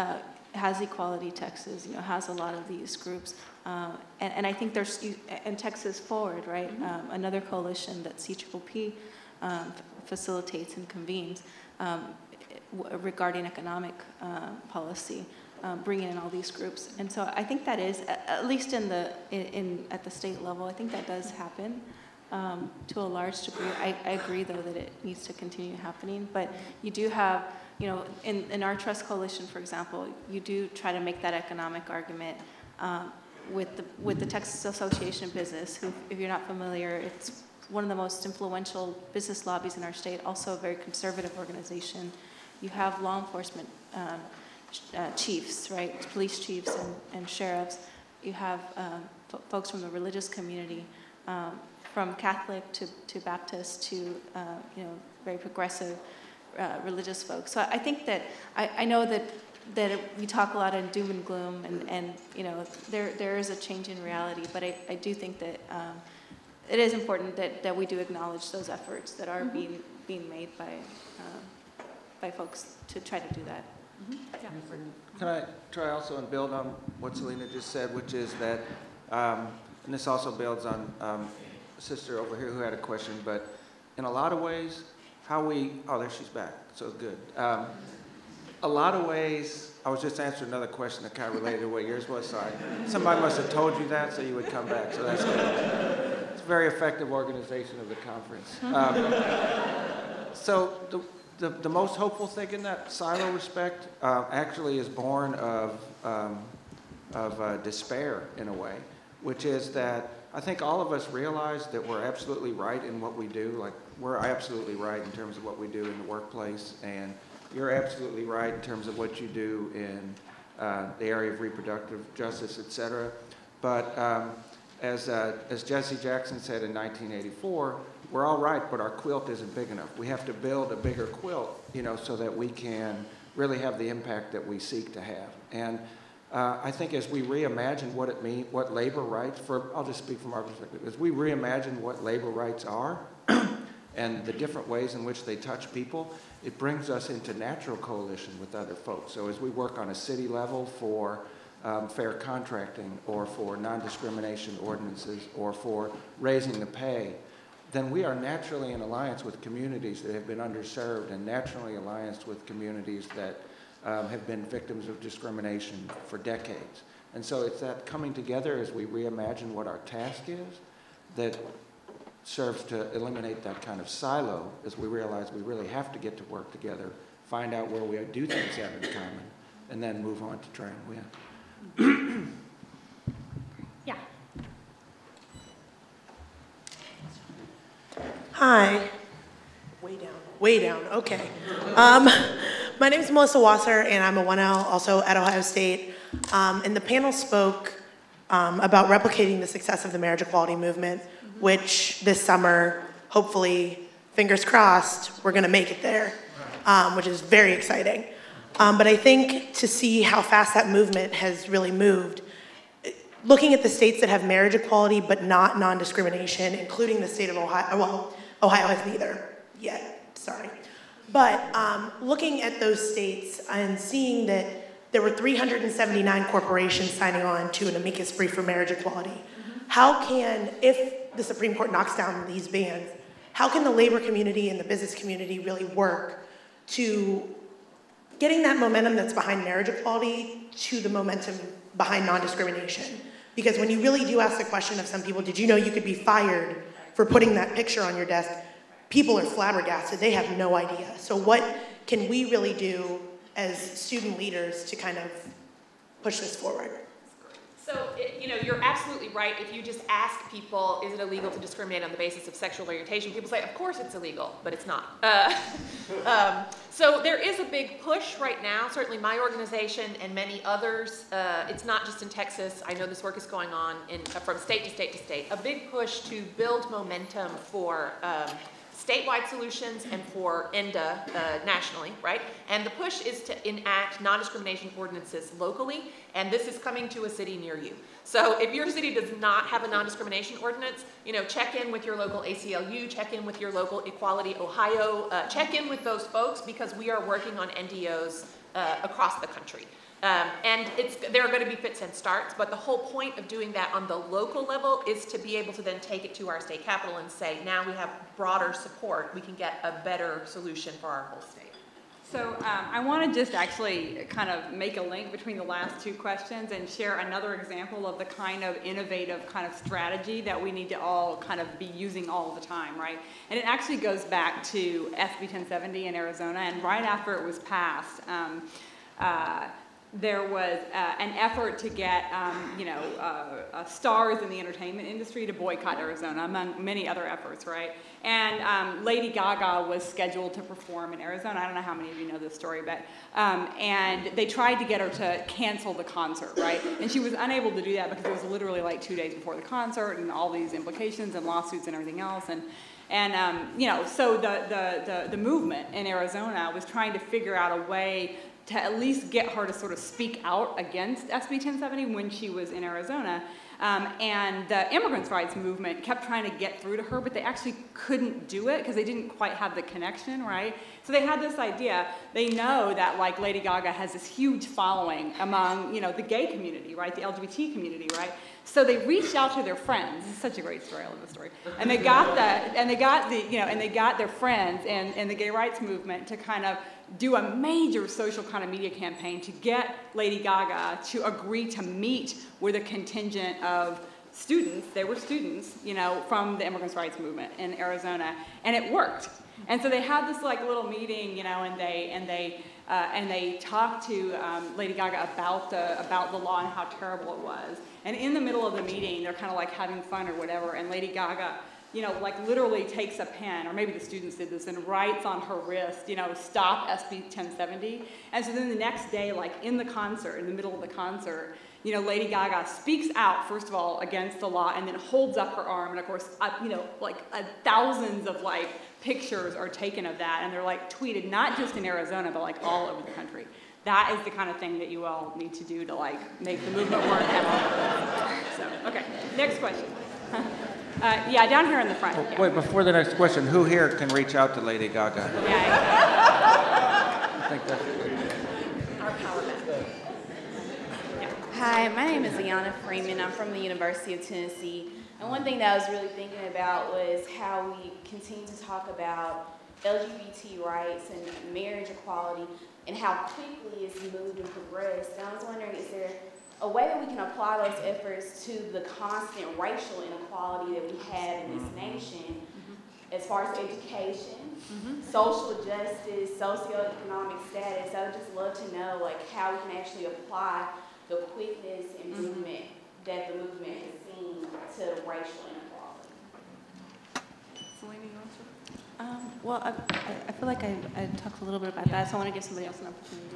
has Equality Texas, you know, has a lot of these groups. Um, and, and I think there's, and Texas Forward, right? Mm-hmm. um, another coalition that C P P P um, facilitates and convenes um, regarding economic uh, policy, um, bringing in all these groups. And so I think that is, at least in the, in, in at the state level, I think that does happen. Um, to a large degree. I, I agree, though, that it needs to continue happening. But you do have, you know, in, in our Trust Coalition, for example, you do try to make that economic argument um, with the with the Texas Association of Business, who, if you're not familiar, it's one of the most influential business lobbies in our state, also a very conservative organization. You have law enforcement um, uh, chiefs, right, police chiefs and, and sheriffs. You have um, folks from the religious community, um, from Catholic to, to Baptist to, uh, you know, very progressive uh, religious folks. So I think that, I, I know that that we talk a lot in doom and gloom, and, and you know, there there is a change in reality, but I, I do think that um, it is important that, that we do acknowledge those efforts that are mm-hmm. being being made by, uh, by folks to try to do that. Mm-hmm. Yeah. Can I try also and build on what Celina just said, which is that, um, and this also builds on um, sister over here who had a question, but in a lot of ways, how we, oh, there she's back, so good. Um, a lot of ways, I was just answering another question that kind of related to what yours was, sorry. Somebody must have told you that so you would come back, so that's good. It's a very effective organization of the conference. Um, so the, the, the most hopeful thing in that silo respect uh, actually is born of, um, of uh, despair in a way, which is that I think all of us realize that we're absolutely right in what we do. Like, we're absolutely right in terms of what we do in the workplace, and you're absolutely right in terms of what you do in uh, the area of reproductive justice, et cetera. But um, as, uh, as Jesse Jackson said in nineteen eighty-four, we're all right, but our quilt isn't big enough. We have to build a bigger quilt, you know, so that we can really have the impact that we seek to have. And Uh, I think as we reimagine what it means, what labor rights, for, I'll just speak from our perspective, as we reimagine what labor rights are and the different ways in which they touch people, it brings us into natural coalition with other folks. So as we work on a city level for um, fair contracting or for non-discrimination ordinances or for raising the pay, then we are naturally in alliance with communities that have been underserved and naturally alliance with communities that Um, have been victims of discrimination for decades. And so it's that coming together as we reimagine what our task is that serves to eliminate that kind of silo as we realize we really have to get to work together, find out where we do things have in common, and then move on to try and win. Yeah. Hi. Way down, way down, okay. Um, My name is Melissa Wasser, and I'm a one L, also at Ohio State. Um, and the panel spoke um, about replicating the success of the marriage equality movement, mm-hmm. which this summer, hopefully, fingers crossed, we're going to make it there, um, which is very exciting. Um, but I think to see how fast that movement has really moved, looking at the states that have marriage equality but not non-discrimination, including the state of Ohio, well, Ohio has neither yet, sorry. But um, looking at those states and seeing that there were three hundred seventy-nine corporations signing on to an amicus brief for marriage equality, mm-hmm. how can, if the Supreme Court knocks down these bans, how can the labor community and the business community really work to getting that momentum that's behind marriage equality to the momentum behind non-discrimination? Because when you really do ask the question of some people, did you know you could be fired for putting that picture on your desk? People are flabbergasted, they have no idea. So what can we really do as student leaders to kind of push this forward? So, it, you know, you're absolutely right. If you just ask people, is it illegal to discriminate on the basis of sexual orientation? People say, of course it's illegal, but it's not. Uh, um, so there is a big push right now, certainly my organization and many others. Uh, it's not just in Texas. I know this work is going on in, uh, from state to state to state. A big push to build momentum for um, statewide solutions and for E N D A uh, nationally, right? And the push is to enact non-discrimination ordinances locally, and this is coming to a city near you. So if your city does not have a non-discrimination ordinance, you know, check in with your local A C L U, check in with your local Equality Ohio, uh, check in with those folks because we are working on N D Os uh, across the country. Um, and it's, there are going to be fits and starts, but the whole point of doing that on the local level is to be able to then take it to our state capital and say, now we have broader support, we can get a better solution for our whole state. So um, I want to just actually kind of make a link between the last two questions and share another example of the kind of innovative kind of strategy that we need to all kind of be using all the time, right? And it actually goes back to S B ten seventy in Arizona, and right after it was passed, um, uh, there was uh, an effort to get, um, you know, uh, uh, stars in the entertainment industry to boycott Arizona, among many other efforts, right? And um, Lady Gaga was scheduled to perform in Arizona. I don't know how many of you know this story, but, um, and they tried to get her to cancel the concert, right? And she was unable to do that because it was literally like two days before the concert and all these implications and lawsuits and everything else. And, and um, you know, so the, the, the, the movement in Arizona was trying to figure out a way to at least get her to sort of speak out against S B ten seventy when she was in Arizona. Um, and the immigrants' rights movement kept trying to get through to her, but they actually couldn't do it because they didn't quite have the connection, right? So they had this idea. They know that, like, Lady Gaga has this huge following among, you know, the gay community, right, the L G B T community, right? So they reached out to their friends. This is such a great story. I love this story. And they got the, and they got the, you know, and they got their friends and, and the gay rights movement to kind of do a major social kind of media campaign to get Lady Gaga to agree to meet with a contingent of students. They were students, you know, from the immigrants' rights movement in Arizona, and it worked. And so they had this like little meeting, you know, and they and they uh, and they talked to um, Lady Gaga about the about the law and how terrible it was. And in the middle of the meeting, they're kind of like having fun or whatever, and Lady Gaga, you know, like literally takes a pen, or maybe the students did this, and writes on her wrist, you know, stop S B ten seventy. And so then the next day, like in the concert, in the middle of the concert, you know, Lady Gaga speaks out, first of all, against the law, and then holds up her arm, and of course, uh, you know, like uh, thousands of like pictures are taken of that, and they're like tweeted, not just in Arizona, but like all over the country. That is the kind of thing that you all need to do to like make the movement work. So, okay, next question. Uh, yeah, down here in the front. Oh, Yeah. wait, before the next question, who here can reach out to Lady Gaga? Yeah. I think that's Our power back. Hi, my name is Liana Freeman. I'm from the University of Tennessee. And one thing that I was really thinking about was how we continue to talk about L G B T rights and marriage equality and how quickly it's moved and progressed. And I was wondering, is there a way that we can apply those efforts to the constant racial inequality that we have in this nation, mm-hmm. as far as education, mm-hmm. social justice, socioeconomic status? I would just love to know like how we can actually apply the quickness and mm-hmm. movement that the movement has seen to racial inequality. Celina, you want to? Um, well, I, I feel like I, I talked a little bit about that, so I want to give somebody else an opportunity.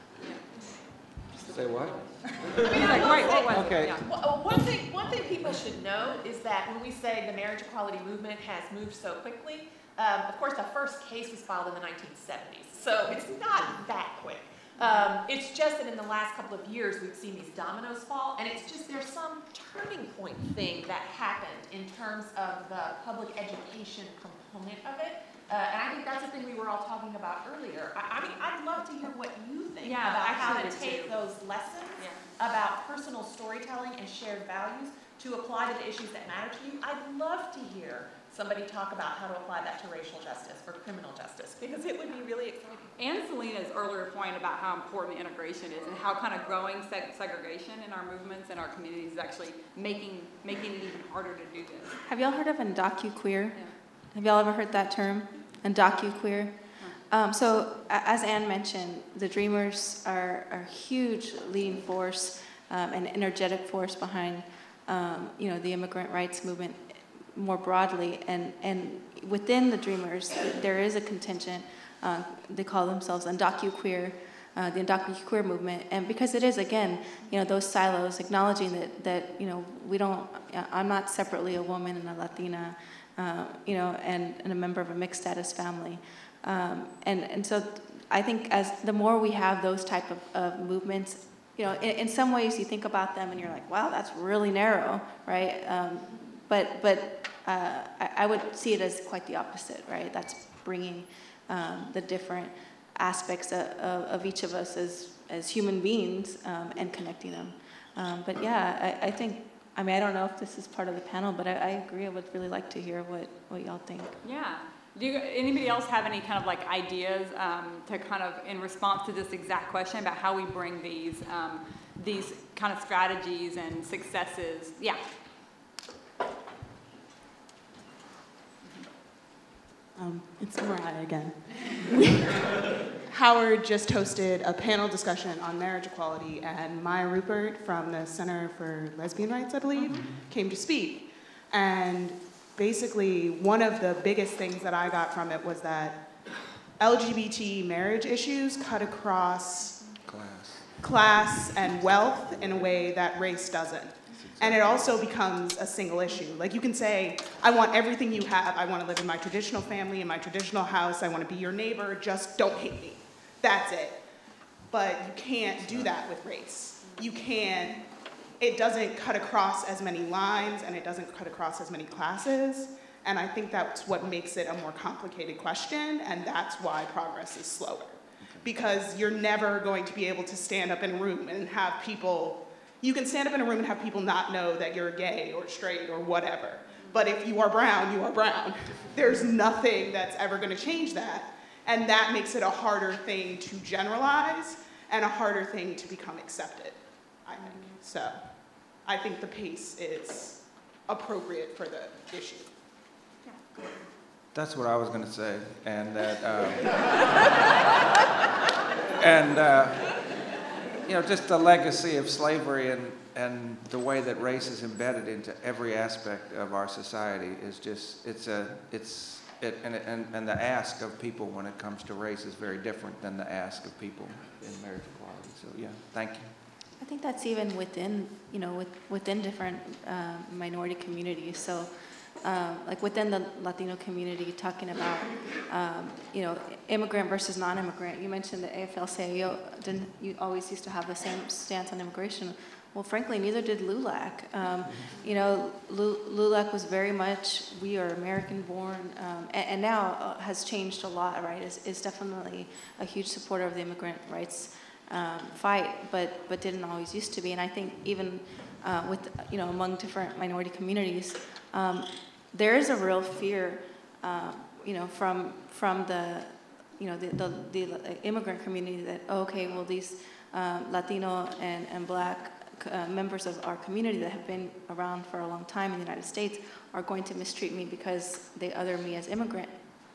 Say what? He's like, wait, what was Okay. it? Yeah. Well, one thing, one thing people should know is that when we say the marriage equality movement has moved so quickly, um, of course, the first case was filed in the nineteen seventies, so it's not that quick. Um, it's just that in the last couple of years, we've seen these dominoes fall, and it's just there's some turning point thing that happened in terms of the public education component of it. Uh, and I think that's the thing we were all talking about earlier. I, I mean, I'd love to hear what you think Yeah, about how to actually, take too. those lessons Yeah. about personal storytelling and shared values to apply to the issues that matter to you. I'd love to hear somebody talk about how to apply that to racial justice or criminal justice, because it would be really exciting. And Celina's earlier point about how important integration is and how kind of growing seg segregation in our movements and our communities is actually making making it even harder to do this. Have y'all heard of undocuqueer? Yeah. Have y'all ever heard that term? Undocuqueer? Um, so, a- as Anne mentioned, the Dreamers are, are a huge leading force, um, an energetic force behind, um, you know, the immigrant rights movement more broadly. And, and within the Dreamers, there is a contingent. Uh, they call themselves undocuqueer, uh, the undocuqueer movement. And because it is, again, you know, those silos, acknowledging that, that you know, we don't, I'm not separately a woman and a Latina, uh, you know, and, and a member of a mixed status family. Um, and, and so I think as the more we have those type of, of movements, you know, in, in some ways you think about them and you're like, wow, that's really narrow, right? Um, but but uh, I, I would see it as quite the opposite, right? That's bringing um, the different aspects of, of, of each of us as as human beings um, and connecting them. Um, but yeah, I, I think, I mean, I don't know if this is part of the panel, but I, I agree. I would really like to hear what, what y'all think. Yeah. Do you, anybody else have any kind of like ideas um, to kind of, in response to this exact question about how we bring these, um, these kind of strategies and successes? Yeah. Um, it's Mariah again. Howard just hosted a panel discussion on marriage equality, and Maya Rupert from the Center for Lesbian Rights, I believe, mm-hmm. came to speak. And basically, one of the biggest things that I got from it was that L G B T marriage issues cut across class, class and wealth in a way that race doesn't. And it also becomes a single issue. Like you can say, I want everything you have. I want to live in my traditional family, in my traditional house. I want to be your neighbor. Just don't hate me. That's it. But you can't do that with race. You can't, it doesn't cut across as many lines, and it doesn't cut across as many classes. And I think that's what makes it a more complicated question, and that's why progress is slower. Because you're never going to be able to stand up in a room and have people, you can stand up in a room and have people not know that you're gay or straight or whatever. But if you are brown, you are brown. There's nothing that's ever going to change that. And that makes it a harder thing to generalize and a harder thing to become accepted, I think. So I think the pace is appropriate for the issue. That's what I was going to say. And that, uh, and, uh, you know, just the legacy of slavery and, and the way that race is embedded into every aspect of our society is just, it's a, it's, it, and, and, and the ask of people when it comes to race is very different than the ask of people in marriage equality. So yeah, thank you. I think that's even within, you know, with, within different uh, minority communities. So um, like within the Latino community, talking about, um, you know, immigrant versus non-immigrant. You mentioned the A F L C I O didn't, you always used to have the same stance on immigration. Well, frankly, neither did L U L A C. Um, you know, L U L A C was very much, we are American-born, um, and, and now uh, has changed a lot, right? Is is definitely a huge supporter of the immigrant rights um, fight, but but didn't always used to be. And I think even uh, with, you know, among different minority communities, um, there is a real fear, uh, you know, from from the, you know, the the, the immigrant community that, oh, okay, well, these uh, Latino and and Black Uh, members of our community that have been around for a long time in the United States are going to mistreat me because they other me as immigrant.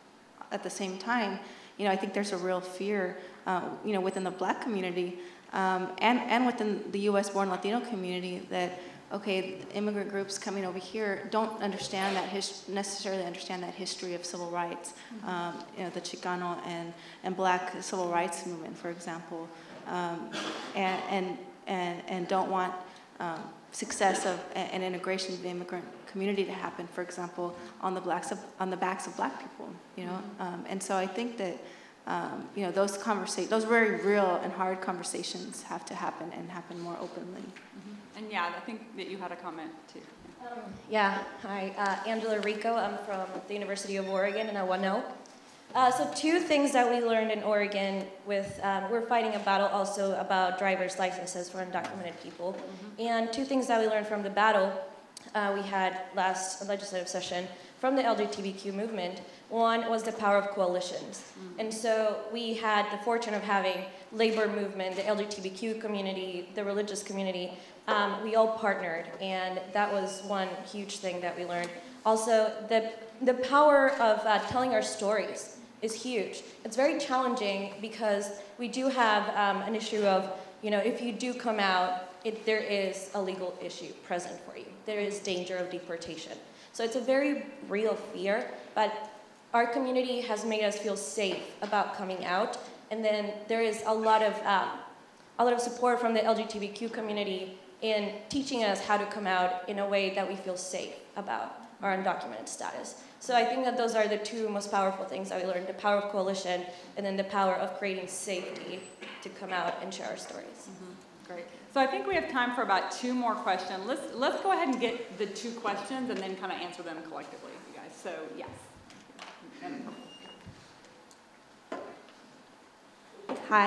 At the same time, you know, I think there's a real fear, uh, you know, within the Black community um, and, and within the U S born Latino community that, okay, immigrant groups coming over here don't understand that, his, necessarily understand that history of civil rights, um, you know, the Chicano and, and Black civil rights movement, for example, um, and, and And, and don't want um, success of and integration of the immigrant community to happen, for example, on the blacks of, on the backs of Black people, you know. Um, and so I think that um, you know, those conversations, those very real and hard conversations have to happen and happen more openly. Mm-hmm. And yeah, I think that you had a comment too. Um, yeah, hi, uh, Angela Rico. I'm from the University of Oregon, and I want to know. Uh, so two things that we learned in Oregon with, um, we're fighting a battle also about driver's licenses for undocumented people. Mm-hmm. And two things that we learned from the battle uh, we had last legislative session from the L G B T Q movement. One was the power of coalitions. Mm-hmm. And so we had the fortune of having labor movement, the L G B T Q community, the religious community. Um, we all partnered, and that was one huge thing that we learned. Also, the, the power of uh, telling our stories is huge. It's very challenging because we do have um, an issue of, you know, if you do come out, it, there is a legal issue present for you. There is danger of deportation. So it's a very real fear, but our community has made us feel safe about coming out. And then there is a lot of, um, a lot of support from the L G B T Q community in teaching us how to come out in a way that we feel safe about our undocumented status. So I think that those are the two most powerful things that we learned, the power of coalition and then the power of creating safety to come out and share our stories. Mm-hmm. Great. So I think we have time for about two more questions. Let's, let's go ahead and get the two questions and then kind of answer them collectively, you guys. So yes. Hi,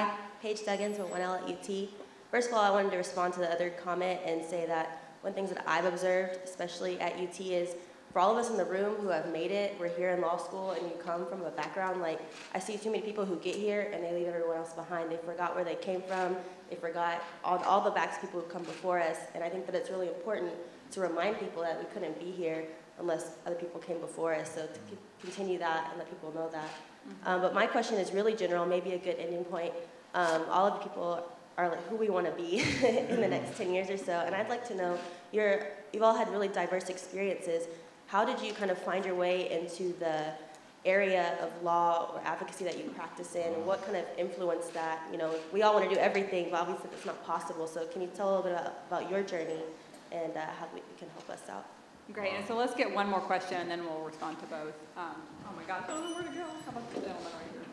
Paige Duggins with one L at U T. First of all, I wanted to respond to the other comment and say that one thing that I've observed, especially at U T, is for all of us in the room who have made it, we're here in law school and you come from a background, like I see too many people who get here and they leave everyone else behind. They forgot where they came from. They forgot all, all the backs people who come before us. And I think that it's really important to remind people that we couldn't be here unless other people came before us. So to c continue that and let people know that. Mm-hmm. um, but my question is really general, maybe a good ending point. Um, all of the people are like who we want to be in the next ten years or so. And I'd like to know, you're, you've all had really diverse experiences. How did you kind of find your way into the area of law or advocacy that you practice in? And what kind of influenced that? You know, we all want to do everything, but obviously it's not possible. So can you tell a little bit about, about your journey and uh, how we, you can help us out? Great, and so let's get one more question and then we'll respond to both. Um, oh my gosh, I don't know where to go. How about the gentleman right here?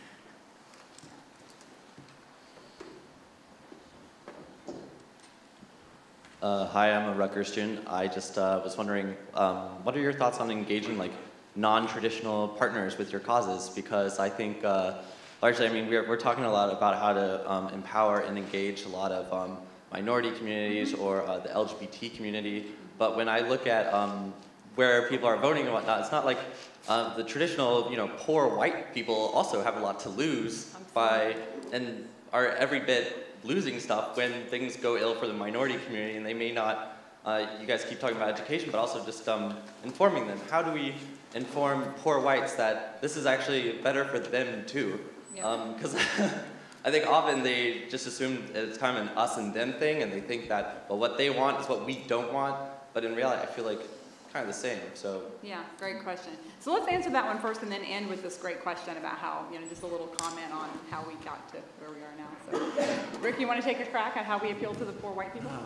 Uh, hi, I'm a Rutgers student. I just uh, was wondering, um, what are your thoughts on engaging like non-traditional partners with your causes? Because I think uh, largely, I mean, we're, we're talking a lot about how to um, empower and engage a lot of um, minority communities or uh, the L G B T community. But when I look at um, where people are voting and whatnot, it's not like uh, the traditional, you know, poor white people also have a lot to lose by, and are every bit losing stuff when things go ill for the minority community, and they may not, uh, you guys keep talking about education, but also just um, informing them. How do we inform poor whites that this is actually better for them too? Because yeah. um, I think often they just assume it's kind of an us and them thing, and they think that, well, what they want is what we don't want, but in reality, I feel like kind of the same, so. Yeah, great question. So let's answer that one first and then end with this great question about how, you know, just a little comment on how we got to where we are now. So, Rick, you want to take a crack at how we appeal to the poor white people?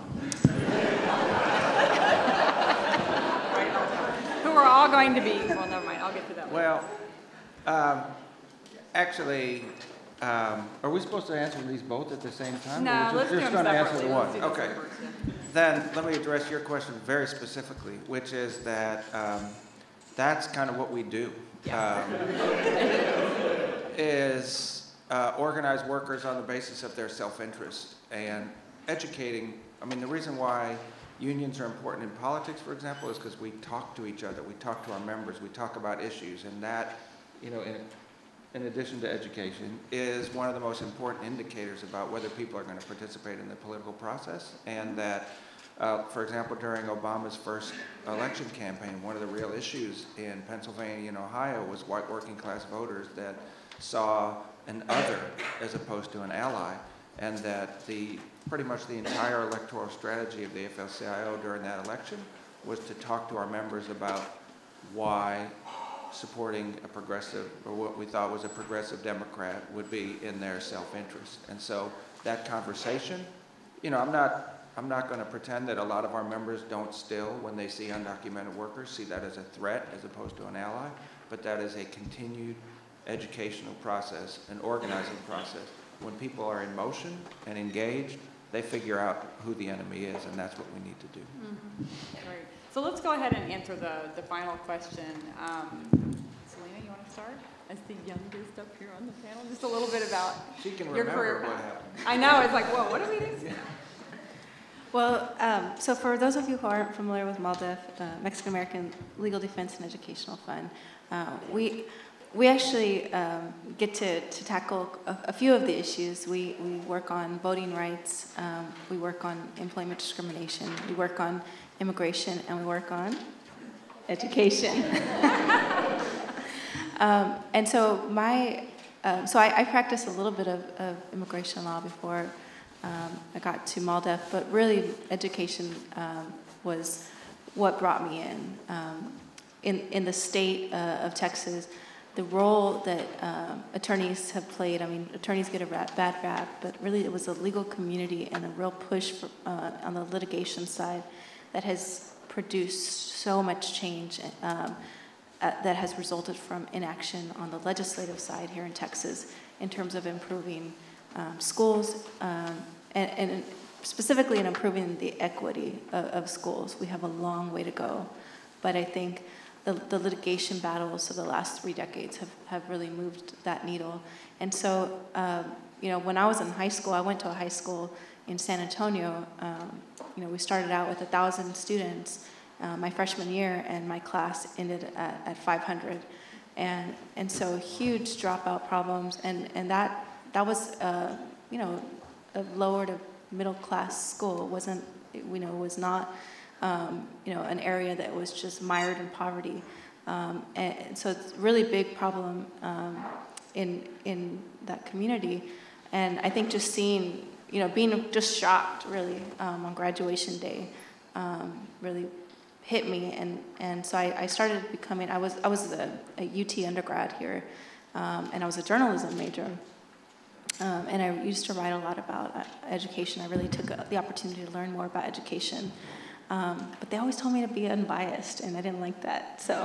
Who are all going to be, well, never mind, I'll get to that later. Well, um, actually, um, are we supposed to answer these both at the same time? No, or let's just, do them just going to separately. answer the one? Let's do Okay. this first, yeah. Then let me address your question very specifically, which is that um, that's kind of what we do. Yeah. Um, is uh, organize workers on the basis of their self-interest and educating. I mean, the reason why unions are important in politics, for example, is because we talk to each other, we talk to our members, we talk about issues, and that, you know, in, in addition to education, is one of the most important indicators about whether people are going to participate in the political process. And that, uh, for example, during Obama's first election campaign, one of the real issues in Pennsylvania and Ohio was white working class voters that saw an other as opposed to an ally, and that the pretty much the entire electoral strategy of the A F L C I O during that election was to talk to our members about why supporting a progressive, or what we thought was a progressive Democrat, would be in their self-interest. And so that conversation, you know, I'm not, I'm not going to pretend that a lot of our members don't still, when they see undocumented workers, see that as a threat as opposed to an ally, but that is a continued educational process, an organizing process. When people are in motion and engaged, they figure out who the enemy is, and that's what we need to do. Mm-hmm. Great. So let's go ahead and answer the, the final question. Um, Celina, you want to start? As the youngest up here on the panel, just a little bit about she can your remember career. What happened. I know, it's like, whoa, what are we doing? Well, um, so for those of you who aren't familiar with MALDEF, uh, Mexican American Legal Defense and Educational Fund, uh, we we actually um, get to, to tackle a, a few of the issues. We, we work on voting rights, um, we work on employment discrimination, we work on immigration, and we work on education. um, and so my, um, so I, I practiced a little bit of, of immigration law before um, I got to MALDEF, but really education um, was what brought me in. Um, in, in the state uh, of Texas, the role that um, attorneys have played, I mean, attorneys get a rat, bad rap, but really it was a legal community and a real push for, uh, on the litigation side that has produced so much change um, uh, that has resulted from inaction on the legislative side here in Texas in terms of improving um, schools um, and, and specifically in improving the equity of, of schools. We have a long way to go, but I think The, the litigation battles of the last three decades have, have really moved that needle. And so um, you know, when I was in high school, I went to a high school in San Antonio. Um, you know, we started out with a thousand students uh, my freshman year, and my class ended at, at five hundred. And and so huge dropout problems, and and that that was uh, you know, a lower to middle class school. It wasn't, you know, was not um, you know, an area that was just mired in poverty. Um, and, and so it's a really big problem um, in in that community. And I think just seeing, you know, being just shocked really um, on graduation day um, really hit me, and and so I, I started becoming. I was I was a, a U T undergrad here, um, and I was a journalism major, um, and I used to write a lot about uh, education. I really took the opportunity to learn more about education, um, but they always told me to be unbiased, and I didn't like that. So,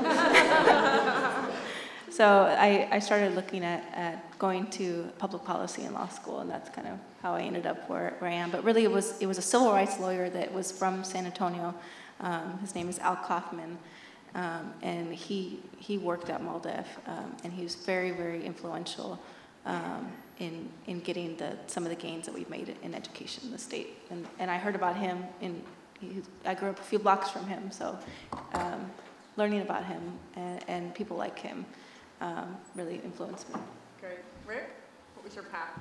so I, I started looking at, at going to public policy in law school, and that's kind of how I ended up where, where I am. But really, it was it was a civil rights lawyer that was from San Antonio. Um, his name is Al Kaufman, um, and he he worked at MALDEF, um, and he was very, very influential um, in in getting the some of the gains that we've made in education in the state. And and I heard about him in he, I grew up a few blocks from him, so um, learning about him and, and people like him um, really influenced me. Great, Rick, what was your path?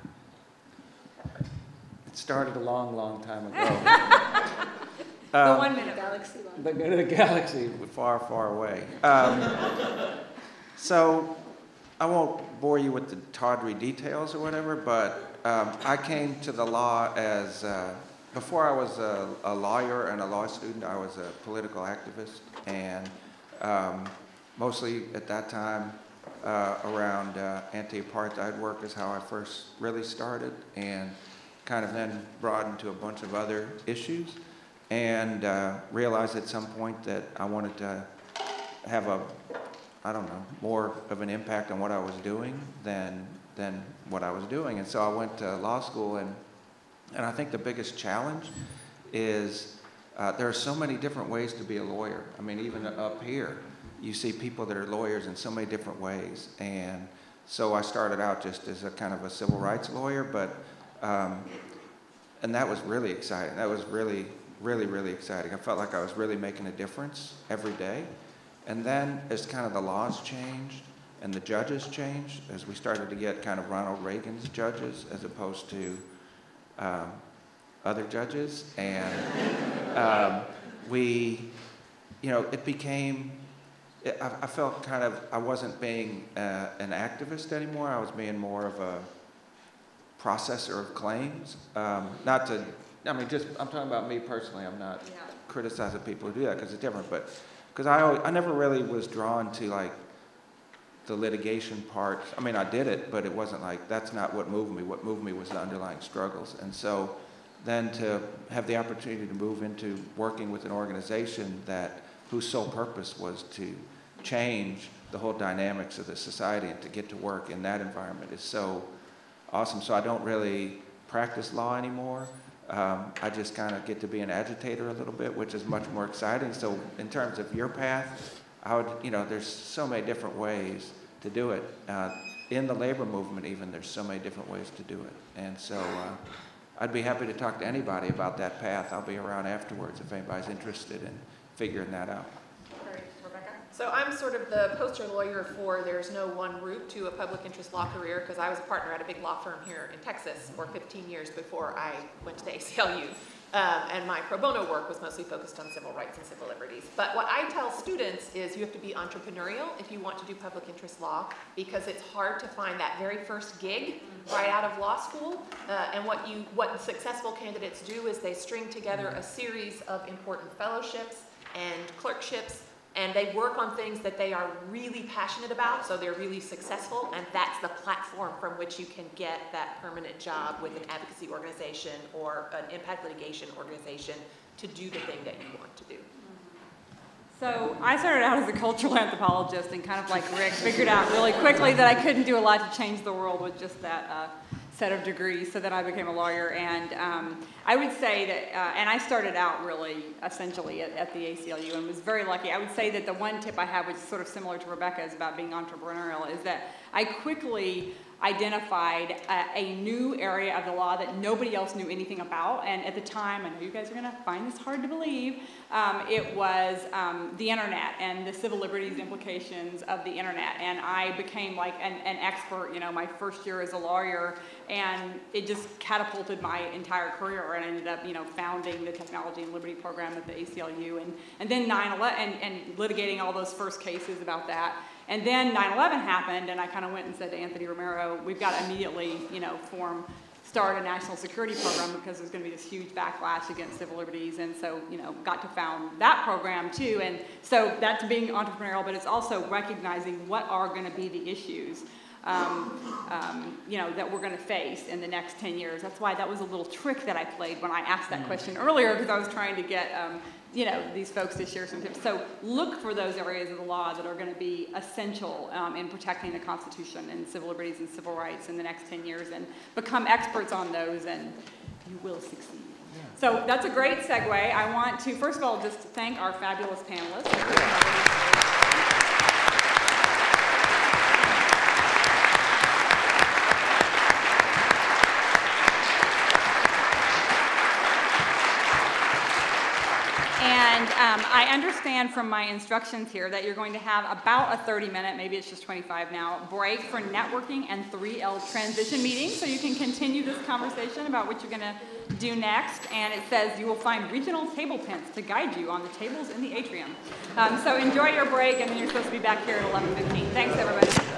It started a long, long time ago. The Um, one minute galaxy one. The, the galaxy far, far away. Um, so I won't bore you with the tawdry details or whatever, but um, I came to the law as, uh, before I was a, a lawyer and a law student, I was a political activist, and um, mostly at that time uh, around uh, anti-apartheid work is how I first really started, and kind of then broadened to a bunch of other issues. And uh, realized at some point that I wanted to have a, I don't know, more of an impact on what I was doing than than what I was doing. And so I went to law school, and and I think the biggest challenge is uh, there are so many different ways to be a lawyer. I mean, even up here, you see people that are lawyers in so many different ways. And so I started out just as a kind of a civil rights lawyer, but um, and that was really exciting. That was really really, really exciting. I felt like I was really making a difference every day. And then as kind of the laws changed and the judges changed, as we started to get kind of Ronald Reagan's judges as opposed to um, other judges, and um, we, you know, it became, it, I, I felt kind of, I wasn't being uh, an activist anymore. I was being more of a processor of claims. Um, not to, I mean, just, I'm talking about me personally. I'm not yeah. criticizing people who do that because it's different, but because I, always, I never really was drawn to like the litigation part. I mean, I did it, but it wasn't like, that's not what moved me. What moved me was the underlying struggles. And so then to have the opportunity to move into working with an organization that, whose sole purpose was to change the whole dynamics of the society and to get to work in that environment is so awesome. So I don't really practice law anymore. Um, I just kind of get to be an agitator a little bit, which is much more exciting. So in terms of your path, I would, you know, there's so many different ways to do it. Uh, in the labor movement even, there's so many different ways to do it. And so uh, I'd be happy to talk to anybody about that path. I'll be around afterwards if anybody's interested in figuring that out. So I'm sort of the poster lawyer for there's no one route to a public interest law career, because I was a partner at a big law firm here in Texas for fifteen years before I went to the A C L U. Um, and my pro bono work was mostly focused on civil rights and civil liberties. But what I tell students is you have to be entrepreneurial if you want to do public interest law, because it's hard to find that very first gig right out of law school. Uh, and what you, what successful candidates do is they string together a series of important fellowships and clerkships, and they work on things that they are really passionate about, so they're really successful, and that's the platform from which you can get that permanent job with an advocacy organization or an impact litigation organization to do the thing that you want to do. So I started out as a cultural anthropologist and kind of like Rick figured out really quickly that I couldn't do a lot to change the world with just that uh, set of degrees, so then I became a lawyer. And um, I would say that, uh, and I started out really essentially at, at the A C L U and was very lucky. I would say that the one tip I have, which is sort of similar to Rebecca's about being entrepreneurial, is that I quickly identified a, a new area of the law that nobody else knew anything about. And at the time, I know you guys are gonna find this hard to believe, um, it was um, the internet and the civil liberties implications of the internet. And I became like an, an expert, you know, my first year as a lawyer, and it just catapulted my entire career. And I ended up, you know, founding the Technology and Liberty program at the A C L U, and, and then nine eleven, and, and litigating all those first cases about that. And then nine eleven happened, and I kind of went and said to Anthony Romero, we've got to immediately, you know, form, start a national security program because there's going to be this huge backlash against civil liberties. And so, you know, got to found that program too. And so that's being entrepreneurial, but it's also recognizing what are going to be the issues, um, um, you know, that we're going to face in the next ten years. That's why that was a little trick that I played when I asked that question earlier, because I was trying to get, um, you know, these folks to share some tips. So look for those areas of the law that are going to be essential um, in protecting the Constitution and civil liberties and civil rights in the next ten years, and become experts on those, and you will succeed. Yeah. So that's a great segue. I want to, first of all, just thank our fabulous panelists. And um, I understand from my instructions here that you're going to have about a thirty minute, maybe it's just twenty-five now, break for networking and three L transition meetings, so you can continue this conversation about what you're going to do next. And it says you will find regional table tents to guide you on the tables in the atrium. Um, so enjoy your break, and then you're supposed to be back here at eleven fifteen. Thanks, everybody.